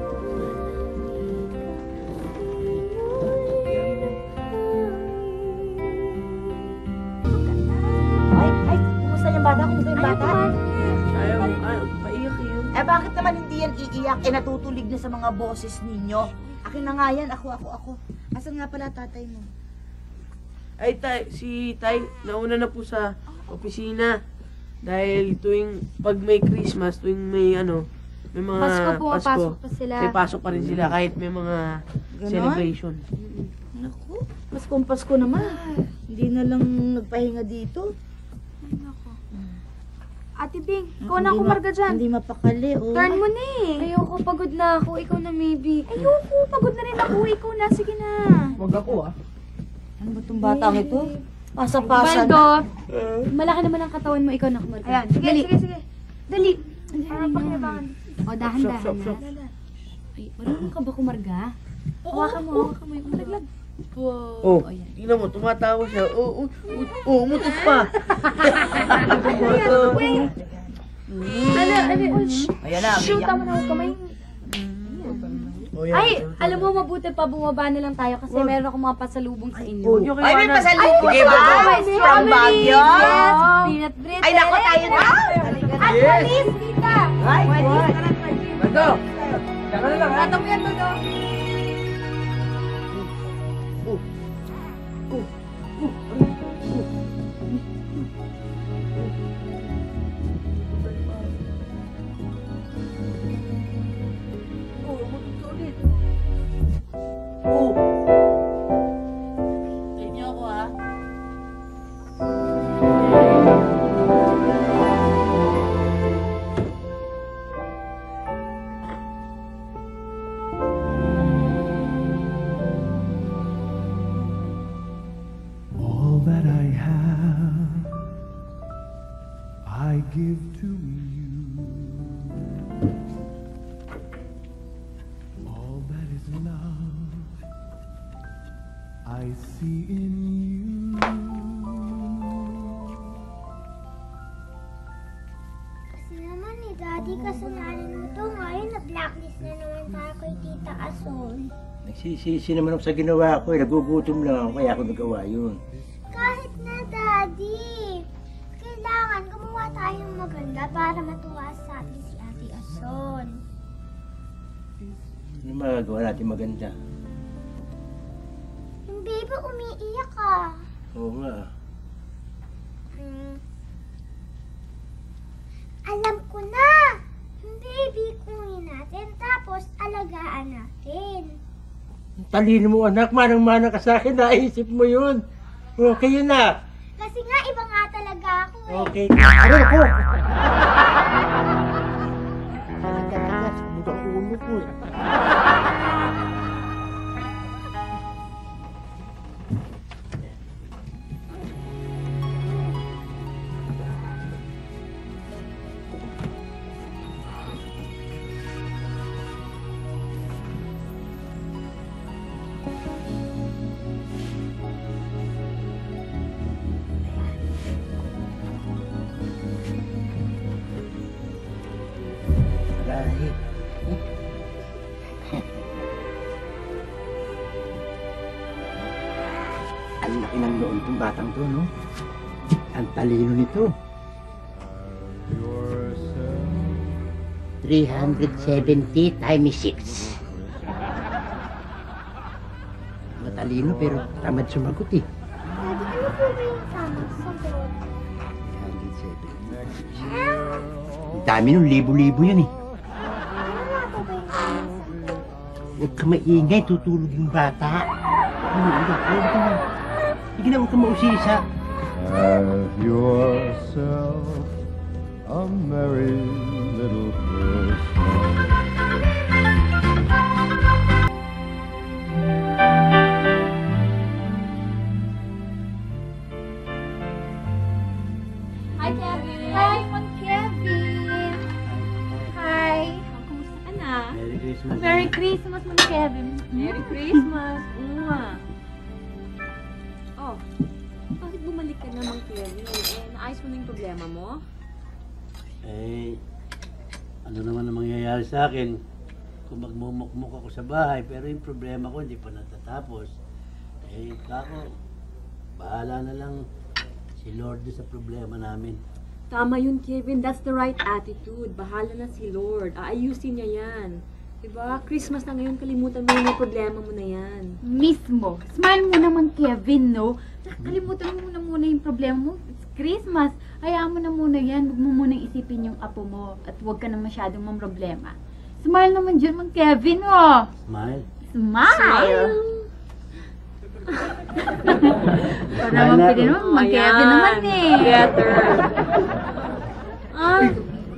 C: Ay, kumusta yung bata? Kumusta yung bata?
D: Paiyak yun.
C: Eh bakit naman hindi yan iiyak? Natutulig na sa mga boses ninyo. Akin na nga yan, ako. Asan nga pala tatay mo?
D: Ay, si Tay, nauna na po sa opisina. Dahil pag may Christmas, tuwing may May mga
L: Pasko po, pasok pa sila.
D: May pasok pa rin sila kahit may mga
C: Ganon?
D: celebration.
C: Naku, Pasko naman. Hindi na lang nagpahinga dito.
L: Ay, nako. Ate Bing, ikaw na kumarga dyan.
C: Hindi mapakali, oh.
L: Turn mo na eh. Ayoko, pagod na ako. Ikaw na maybe. Ayoko, pagod na rin ako. Ikaw na, sige na.
F: Huwag ako
C: Ano ba itong batang ito? Pasa-pasa
L: Baldo,
C: na.
L: malaki naman ang katawan mo. Ikaw na kumarga.
B: Ayan, sige,
L: Dali.
B: sige.
L: Dali.
B: Para pakilabangan.
L: O, dahan-dahan na. Ay, marunong ka ba kumarga? Hawakan mo yung malaglag. Wow.
D: Oh,
L: Ayan.
D: tingnan mo, tumatawa siya. Umutot pa.
C: Ayan na,
L: Shoot,
C: umiyak.
L: tama na ako kamay. Ay, alam mo, mabuti pa bumaba na lang tayo kasi meron akong mga pasalubong sa inyo.
C: Ay, may pasalubong
L: Ay,
C: ba?
L: may
C: From
L: strawberries,
C: Baguio?
L: yes, peanut brittle.
C: Ay, naku, tayo na.
L: At police, tita.
C: Ay,
D: Baldo! Saka na lang, ha?
L: Tata mo yan, Baldo.
D: Tayo niyo ako, ha?
M: All that I have, I give to you. All that is love, I see in you.
N: Kasi naman ni Daddy, kasalanan mo to. Ngayon, na-blacklist na naman tayo kay Tita Asol.
K: Nagsisisi naman ako sa ginawa ko. Nagugutom lang ako kaya ako nagawa yun.
N: Kahit na, Daddy. Kailangan gumawa tayong maganda para matuwa sa atin si Ate Asol.
K: Ano magagawa natin maganda?
N: Yung baby umiiyak ah.
K: Oo nga.
N: Alam ko na! Yung baby kunin natin tapos alagaan natin.
K: Talino mo anak, manang-manang ka sa akin. Naisip mo yun. Okay yun na.
N: Kasi nga, iba nga talaga ako eh.
K: Okay. Ano ako? Talaga, sumunod ang ulo ko eh. Dahil. Ang laki ng noon itong batang to, no? Ang talino nito. 370 times 6. Matalino pero tamad sumagot eh.
N: Daddy, ano po ba yung tama sa doon?
K: 370. Ang dami nung libo-libo yan eh.
N: Ano nga po ba yung tama sa doon?
K: Huwag ka maingay, tutulog yung bata. Sige na, huwag ka mausisa.
M: Have yourself a merry little Christmas.
L: Hi, Kevin. Hi, Kevin. Hi. Kumusta ka na?
K: Merry Christmas.
L: Merry Christmas, Mang Kevin.
B: Merry Christmas.
L: Oh, bakit bumalik ka na, Mang Kevin? Naayos mo na yung problema mo?
K: Eh, ano naman ang mangyayari sa akin kung magmumukmuk ako sa bahay pero yung problema ko hindi pa natatapos. Eh, kako, bahala na lang si Lord sa problema namin.
B: Tama yun, Kevin. That's the right attitude. Bahala na si Lord. Aayusin niya yan. Diba? Christmas na ngayon, kalimutan mo yung problema mo na yan.
G: Mismo. Smile mo naman, Kevin, no? Nakalimutan mo muna yung problema mo. It's
O: Christmas. Hayaan mo na muna yan. Huwag mo munang isipin yung apo mo at huwag ka na masyadong mamroblema. Smile naman dyan, Mang Kevin, oh.
K: Smile.
O: Smile! Para mapili naman, Mang Kevin naman eh.
D: Better.
O: Ah.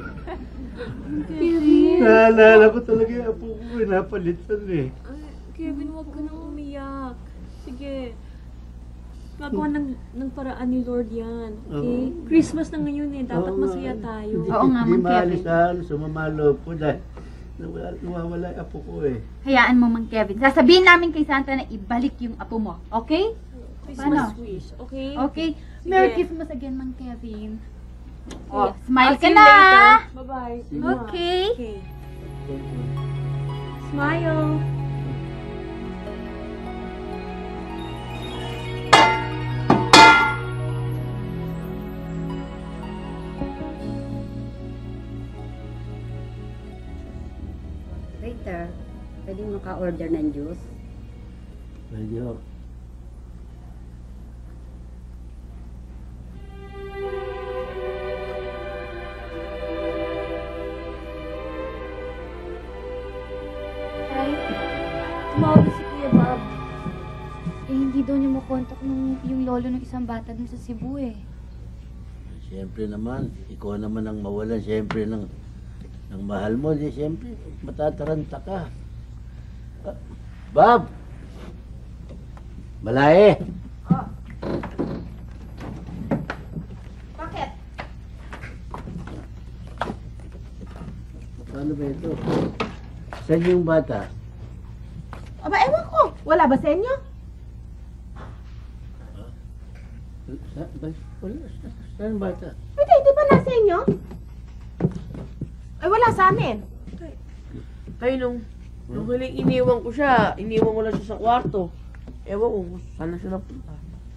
O: Kevin.
K: Naalala ko talaga yung apo ko, napalitan eh.
B: Kevin, huwag ka nang umiyak. Sige. Gagawa ng paraan ni Lord yan. Okay? Christmas na ngayon eh. Dapat masaya tayo.
O: Oo nga, Mang Kevin.
K: Sumamalo ko dahil nawawala yung apo ko eh.
O: Hayaan mo, Mang Kevin. Sasabihin namin kay Santa na ibalik yung apo mo. Okay?
B: Christmas wish. Okay?
O: Okay.
B: Sige.
O: Merry Christmas again, Mang Kevin. Oh,
B: Yeah.
O: smile
B: I'll
O: ka
B: see you
O: na.
B: later. Bye-bye.
O: Okay.
B: Okay. Smile.
P: Waiter, pwedeng maka-order ng juice?
K: Pwede ho.
L: Tay, tumawag si Kuya Bob. Eh, hindi daw niya makontak yung lolo ng isang bata dun sa Cebu eh.
K: Siyempre naman, ikaw naman ang mawalan siyempre ng mahal mo. Di siyempre, matataranta ka. Ah, Bob! Malae!
G: Bakit?
K: Paano ba ito? Saan yung bata?
G: Aba, ewan ko. Wala ba sa inyo?
K: Wala. Saan yung bata?
G: Hindi ba nasa inyo? Ay, wala sa amin.
D: Tayo nung huling iniwan ko siya, iniwan ko lang siya sa kwarto. Ewan ko kung saan na siya napunta.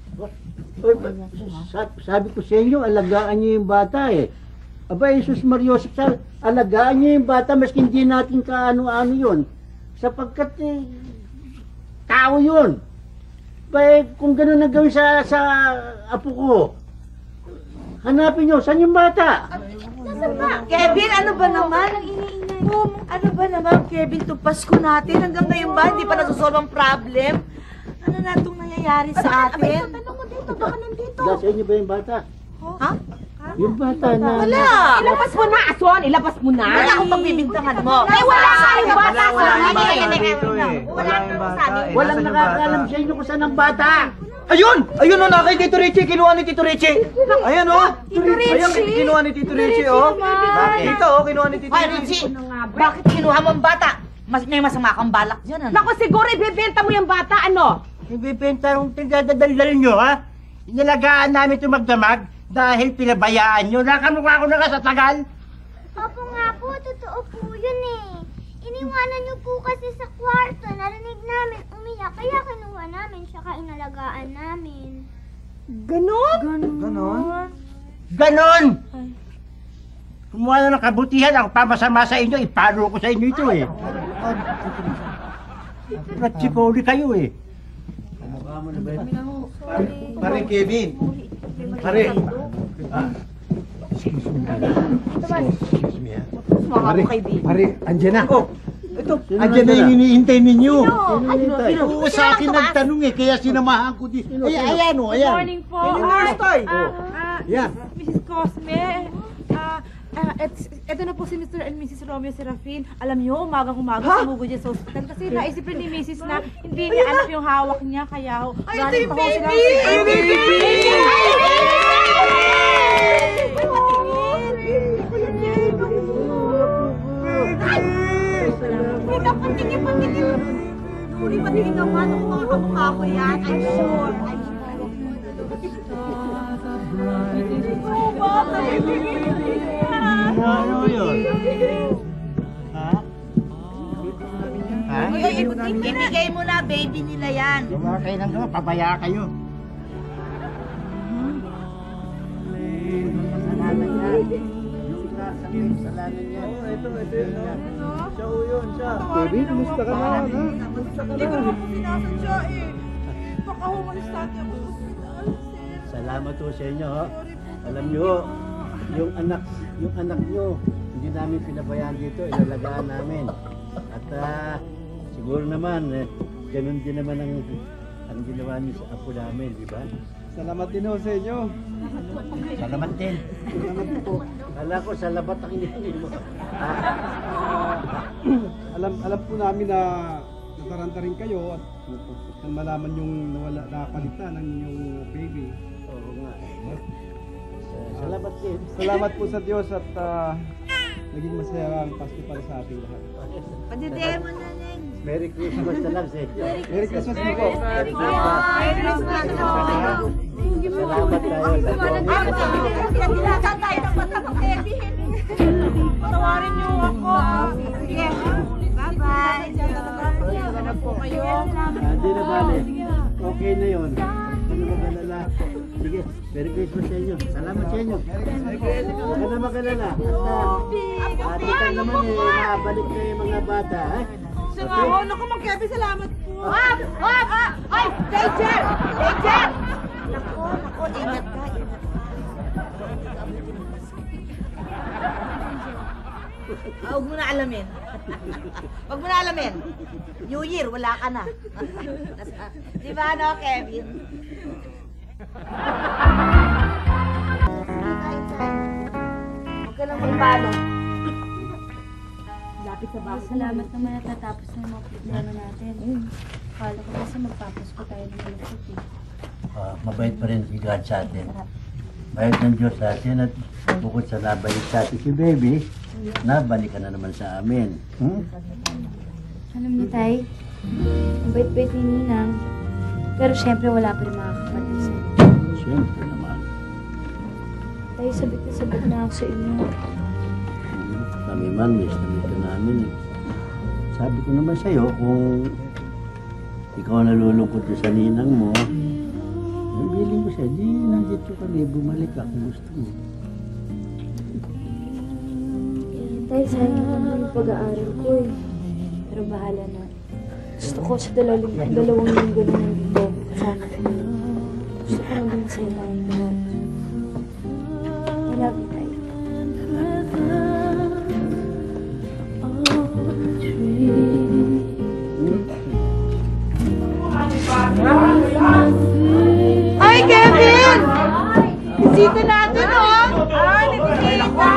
K: Sabi ko sa inyo, alagaan niyo yung bata eh. Aba, Jesus Mariosep, alagaan niyo yung bata maski hindi natin kaano-ano yun. Sapagkat tao yun. Ba, kung gano'n na gawin sa apo ko, hanapin niyo, saan yung bata?
C: Nasaan ba? Kevin, ano ba naman? Ano ba naman, Kevin, to Pasko natin? Hanggang ngayon ba, hindi pa nasusolve ang problem? Ano na itong nangyayari sa atin?
G: Tanong mo dito, baka nandito.
K: Sa inyo ba yung bata?
C: Ha?
K: Yung bata na...
C: Wala!
G: Ilabas mo na, Ason! Ilabas mo na!
C: Wala akong pagbibintangan mo.
G: Ay, wala sa yung bata!
I: Wala yung bata dito eh.
G: Wala yung bata eh.
K: Walang nakakaalam sa inyo kung saan ang bata.
E: Ayun! Ayun o, nakay Tito Richie. Kinuha ni Tito Richie. Ayan o.
C: Tito Richie?
E: Ayan, kinuha ni Tito Richie o. Dito o, kinuha ni Tito
C: Hoy,
E: Richie.
C: Richie! Bakit kinuha mo ang bata? May masama kang balak dyan, ano?
G: Naku, siguro ibebenta mo yung bata, ano?
E: Ibibenta yung tigdadaldal nyo ha. Inalagaan namin ito magdamag dahil pinabayaan nyo. Nakamukha ko na ka sa tagal.
N: Opo nga po, totoo po yun eh. Iniwanan niyo po kasi sa kwarto, narinig namin umiyak, kaya kinuha namin, saka inalagaan namin.
G: Ganon?
E: Ganon? Ganon! Kumuha na ng kabutihan, ang pamasama sa inyo, iparo ko sa inyo ito eh. Ratsipoli kayo eh.
K: Kamukha mo na ba ito?
I: Pare Kevin. Pare.
E: Excuse me ha.
C: Mga kaibigan.
I: Pare, andyan na.
E: Oh, ito, andyan na yung hinihintay ninyo.
C: Sino?
E: Oo, sa akin nagtanong eh, kaya sinamahan ko dito. Ayan o, ayan.
B: Good morning po.
E: Yan.
B: Mrs. Cosme. Ito na po si Mr. and Mrs. Romeo Serafin. Alam niyo, umagang-umaga sumugo dyan sa ospital kasi naisip rin ni Mrs. na hindi niya anak yung hawak niya, kaya galing pa ho sila. Ay,
G: Patingin. Nuri, patingin naman. Ako mga kamukha ko yan. I'm sure.
E: Ano yun? Ha? Ha?
C: Ibigay mo na, baby nila yan.
E: Gawa kayo ng gawa, pabaya kayo. Kasalanan yan. Kasalanan yan. Ito yun. Siya o yun, siya.
M: Baby, kumusta ka na?
B: Hindi ko naman po sinasadya eh. Baka humalis natin ako sa ospital, sir.
K: Salamat po sa inyo. Ho. Alam nyo, yung anak nyo, hindi namin pinabayaan dito, ilalagaan namin. At siguro naman, ganun din naman ang ginawa niyo sa apo namin, di ba?
F: Salamat din ho sa inyo.
K: Salamat din. Salamat po. Kala ko salamat ang hinihingi mo.
F: Alam po namin na nataranta rin kayo at nang malaman yung napalitan ng inyong baby.
K: Oo nga. Salamat din.
F: Salamat po sa Diyos at naging masaya ang Pasko para sa ating lahat.
C: Padidemo na rin.
K: Merry Christmas na lang sa inyo.
F: Merry Christmas din po.
K: Merry Christmas.
C: Merry Christmas po.
K: Salamat tayo sa
B: Pinagkakatasan tayo ng batang Kevin. Tawarin niyo ako. Sige. Bye-bye. Salamat po kayo.
K: Hindi na bale. Okay na yun. Ano magalala? Sige, Merry Christmas sa inyo. Salamat sa inyo. Huwag ka na magalala. At ito naman nakabalik na yung mga bata.
B: Salamat. Naku, Mang Kevin, salamat po. Ay! Danger! Danger!
C: Naku, ingat ka. Huwag mo na alamin. Huwag mo na alamin. New Year, wala ka na. Di ba, no, Kevin? Huwag ka lang magpalo.
O: Lapit sa bahay. Salamat naman at natapos na yung mga problema natin. Kala ko kasi magpapasko tayo ng malapit eh.
K: Mabait pa rin si God sa atin. Bayad ng Diyos sa atin at bukod sa nabalik sa atin si baby, nabalik ka na naman sa amin.
O: Alam niyo, Tay, ang bait-bait ni Ninang. Pero syempre wala pa rin mga kapatid sa inyo.
K: Siyempre naman.
O: Tay, sabit na ako sa inyo.
K: Kami man, miss ka namin eh. Sabi ko naman sa'yo, kung ikaw nalulungkot sa ninang mo, ang biling mo siya, di nandito kami, bumalik ka kung gusto mo.
O: Tay, sayang naman yung pag-aaral ko eh. Pero bahala na. Gusto ko sa dalawang linggo na nandito kasama ko. Gusto ko maging masaya tayong lahat. I love you, Tay.
B: Ay, Kevin! Bisita natin, oh! Bisita!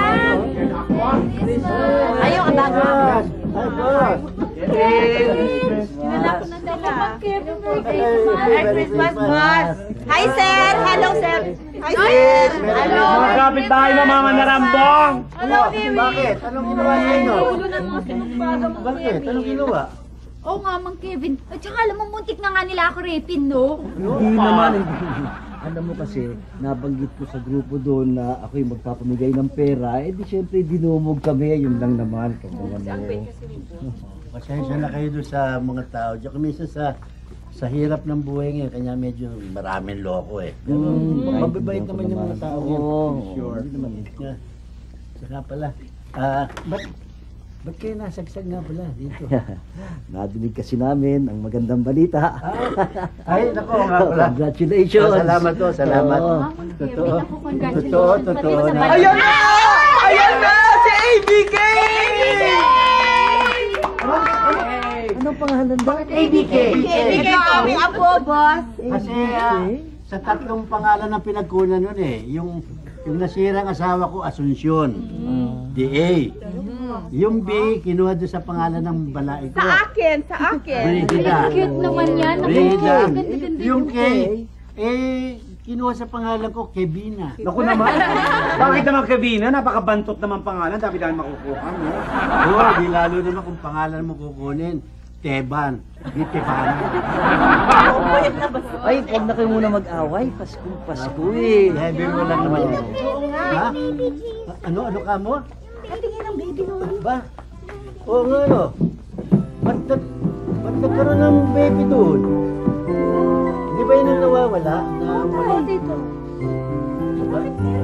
C: Ayaw ka bago.
K: Hi, boss!
B: Kinala ko na nila.
C: Merry Christmas, boss! Hi, sir! Hello, sir! Hi, sir! Hello!
J: Mga kapitbahay mo, mga narambong!
K: Bakit? Anong ginawa niya inyo? Bakit? Anong ginawa?
O: Oo nga, Mang Kevin. At saka alam mo, muntik na nga nila ako rapin, no?
E: Hindi naman. Alam mo kasi, nabanggit ko sa grupo doon na ako'y magpapamigay ng pera. Eh di syempre dinumog kami. Yun lang naman.
K: Pasensya na kayo doon sa mga tao. Diyan kami sa hirap ng buhay ngayon. Kanya medyo maraming loko eh. Pero mababait naman yung mga tao yan. Sure. Hindi naman eh. Saka pala, ba't kayo nasagsag nga pala dito?
E: Nadinig kasi namin ang magandang balita.
K: Ay, nako nga pala.
E: Congratulations.
K: Salamat to, salamat. Totoo.
B: Ayan na! Ayan na! Si ABK!
E: Anong pangalan ba?
K: ABK.
C: ABK kami ako, boss.
K: Kasi sa tatlong pangalan ng pinagkunan nun eh. Yung nasirang asawa ko, Asuncion. DA. Yung B, kinuha doon sa pangalan ng balai ko.
B: Sa akin!
K: Brigida.
O: Cute naman yan.
K: Brigida.
O: Ganda-ganda
K: Yung K, kinuha sa pangalan ko, Kevina.
J: Naku naman! Bakit naman Kevina? Napakabantot naman pangalan. Dami-dami makukuha mo.
K: Oo, di lalo naman kung pangalan mo kukunin. Teban. Di Tebana.
E: Ay, huwag na kayo muna mag-away. Pasko eh.
K: Heavy mo lang naman yan. Ha? Ano ka mo?
C: Tingin ang baby mo.
K: Ba? Oo nga no. Ba't nagkaroon ng baby doon? Di ba yun ang nawawala?
O: dito.
K: Diba?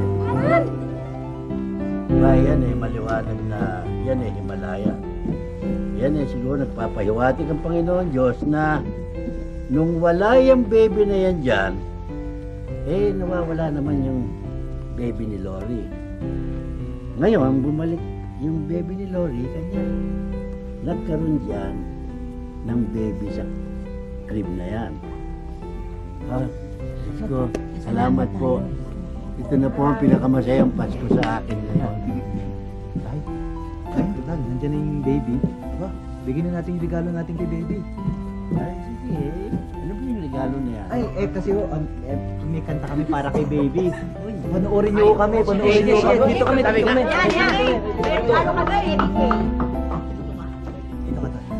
K: Ba yan eh, maliwanag na yan eh, Himalaya. Yan eh, siguro nagpapahiwatig ang Panginoon Diyos na nung wala yung baby na yan dyan, eh nawawala naman yung baby ni Lori. Ngayon, bumalik yung baby ni Lori, kanya nagkaroon diyan ng baby sa crib na yan. Ko, salamat po. Ito na po ang pinakamasayang Pasko sa akin ngayon.
H: Ay, Dad, nandiyan na yung baby. Aba, bigyan na natin yung regalo natin kay baby.
K: Ay, sige. Ano ba yung regalo na yan?
H: Ay, kasi may kanta kami para kay baby. Panoorin niyo kami, panoorin niyo kami. Dito kami, dito kami.
B: Yan. Regalo ka ba, Eddie K?
H: Dito ka tayo.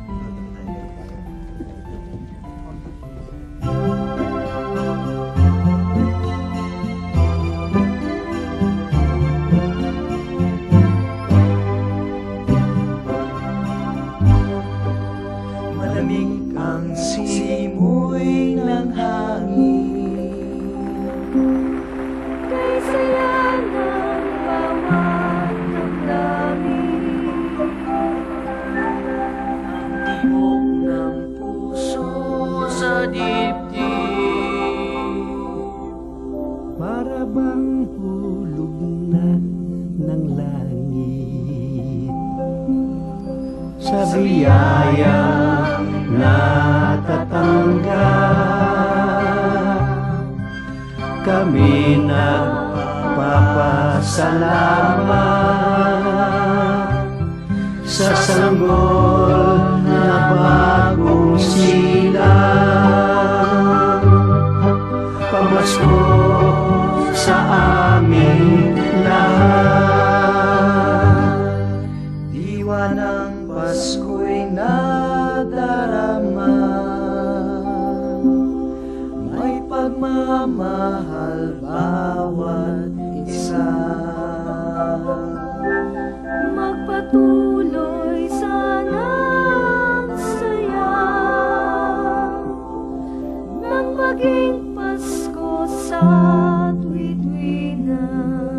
A: Malamig ang simoy ng hangin,
O: Kay saya ng bawat damdamin.
A: tibok ng puso sa dibdib.
K: Para bang hulog na ng langit sa biyayang natatanggap, kami nagpapasalamat sa sanggol na bagong silang. Pamasko sa aming lahat,
A: Diwa ng Pasko'y nadarama, may pagmamahal bawat isa.
O: Magpatuloy sana ang saya ng maging Pasko sa tuwi-tuwi na.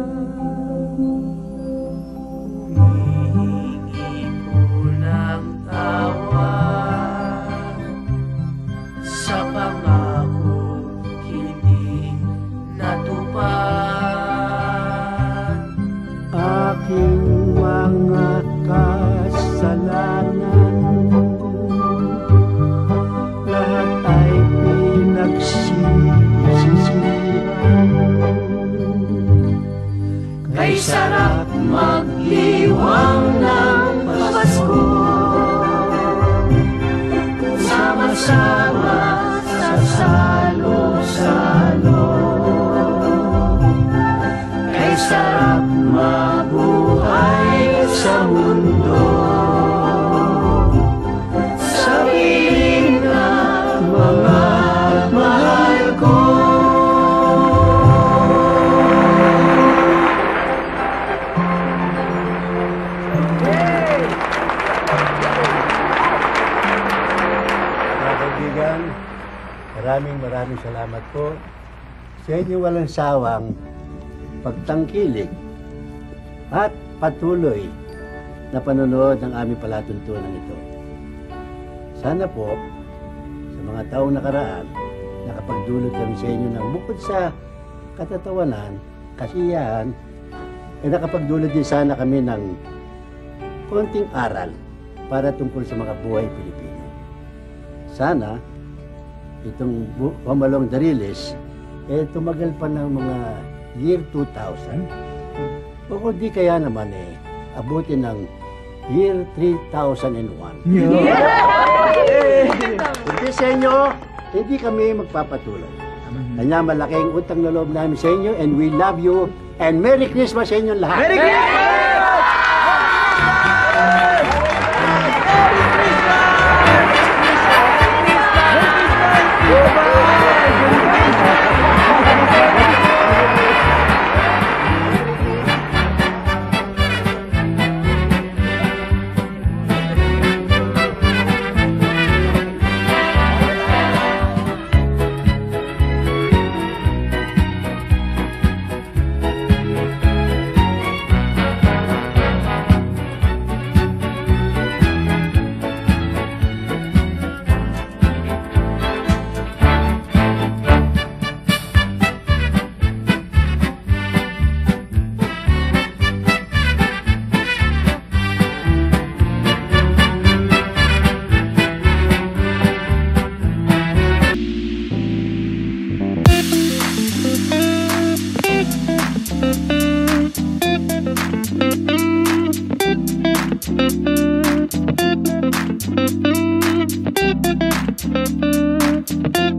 A: Hihingi ko ng tawad sa pangako hindi natupad.
K: aking mga kasalanan, lahat ay pinagsisisihan.
A: Kay sarap magdiwang ng Pasko, sama-sama sa salo-salo. Kay sarap mabuhay sa mundo, sabihin na mga mahal ko.
K: Mga kaibigan, maraming salamat po sa inyo walang sawang pagtangkilik at patuloy na panonood ng aming palatuntunan ito. Sana po, sa mga taong nakaraan, nakapagdulot kami sa inyo ng bukod sa katatawanan, kasiyahan, ay nakapagdulot din sana kami ng konting aral para tungkol sa mga buhay Pilipino. Sana, itong Pamalong Dariles, tumagal pa ng mga year 2000, o kung di kaya naman abutin ng year 3001. Hindi sa inyo, hindi kami magpapatuloy. Kanya malaking utang na loob namin sa inyo, and we love you, and Merry Christmas sa inyo lahat!
A: Merry Thank you.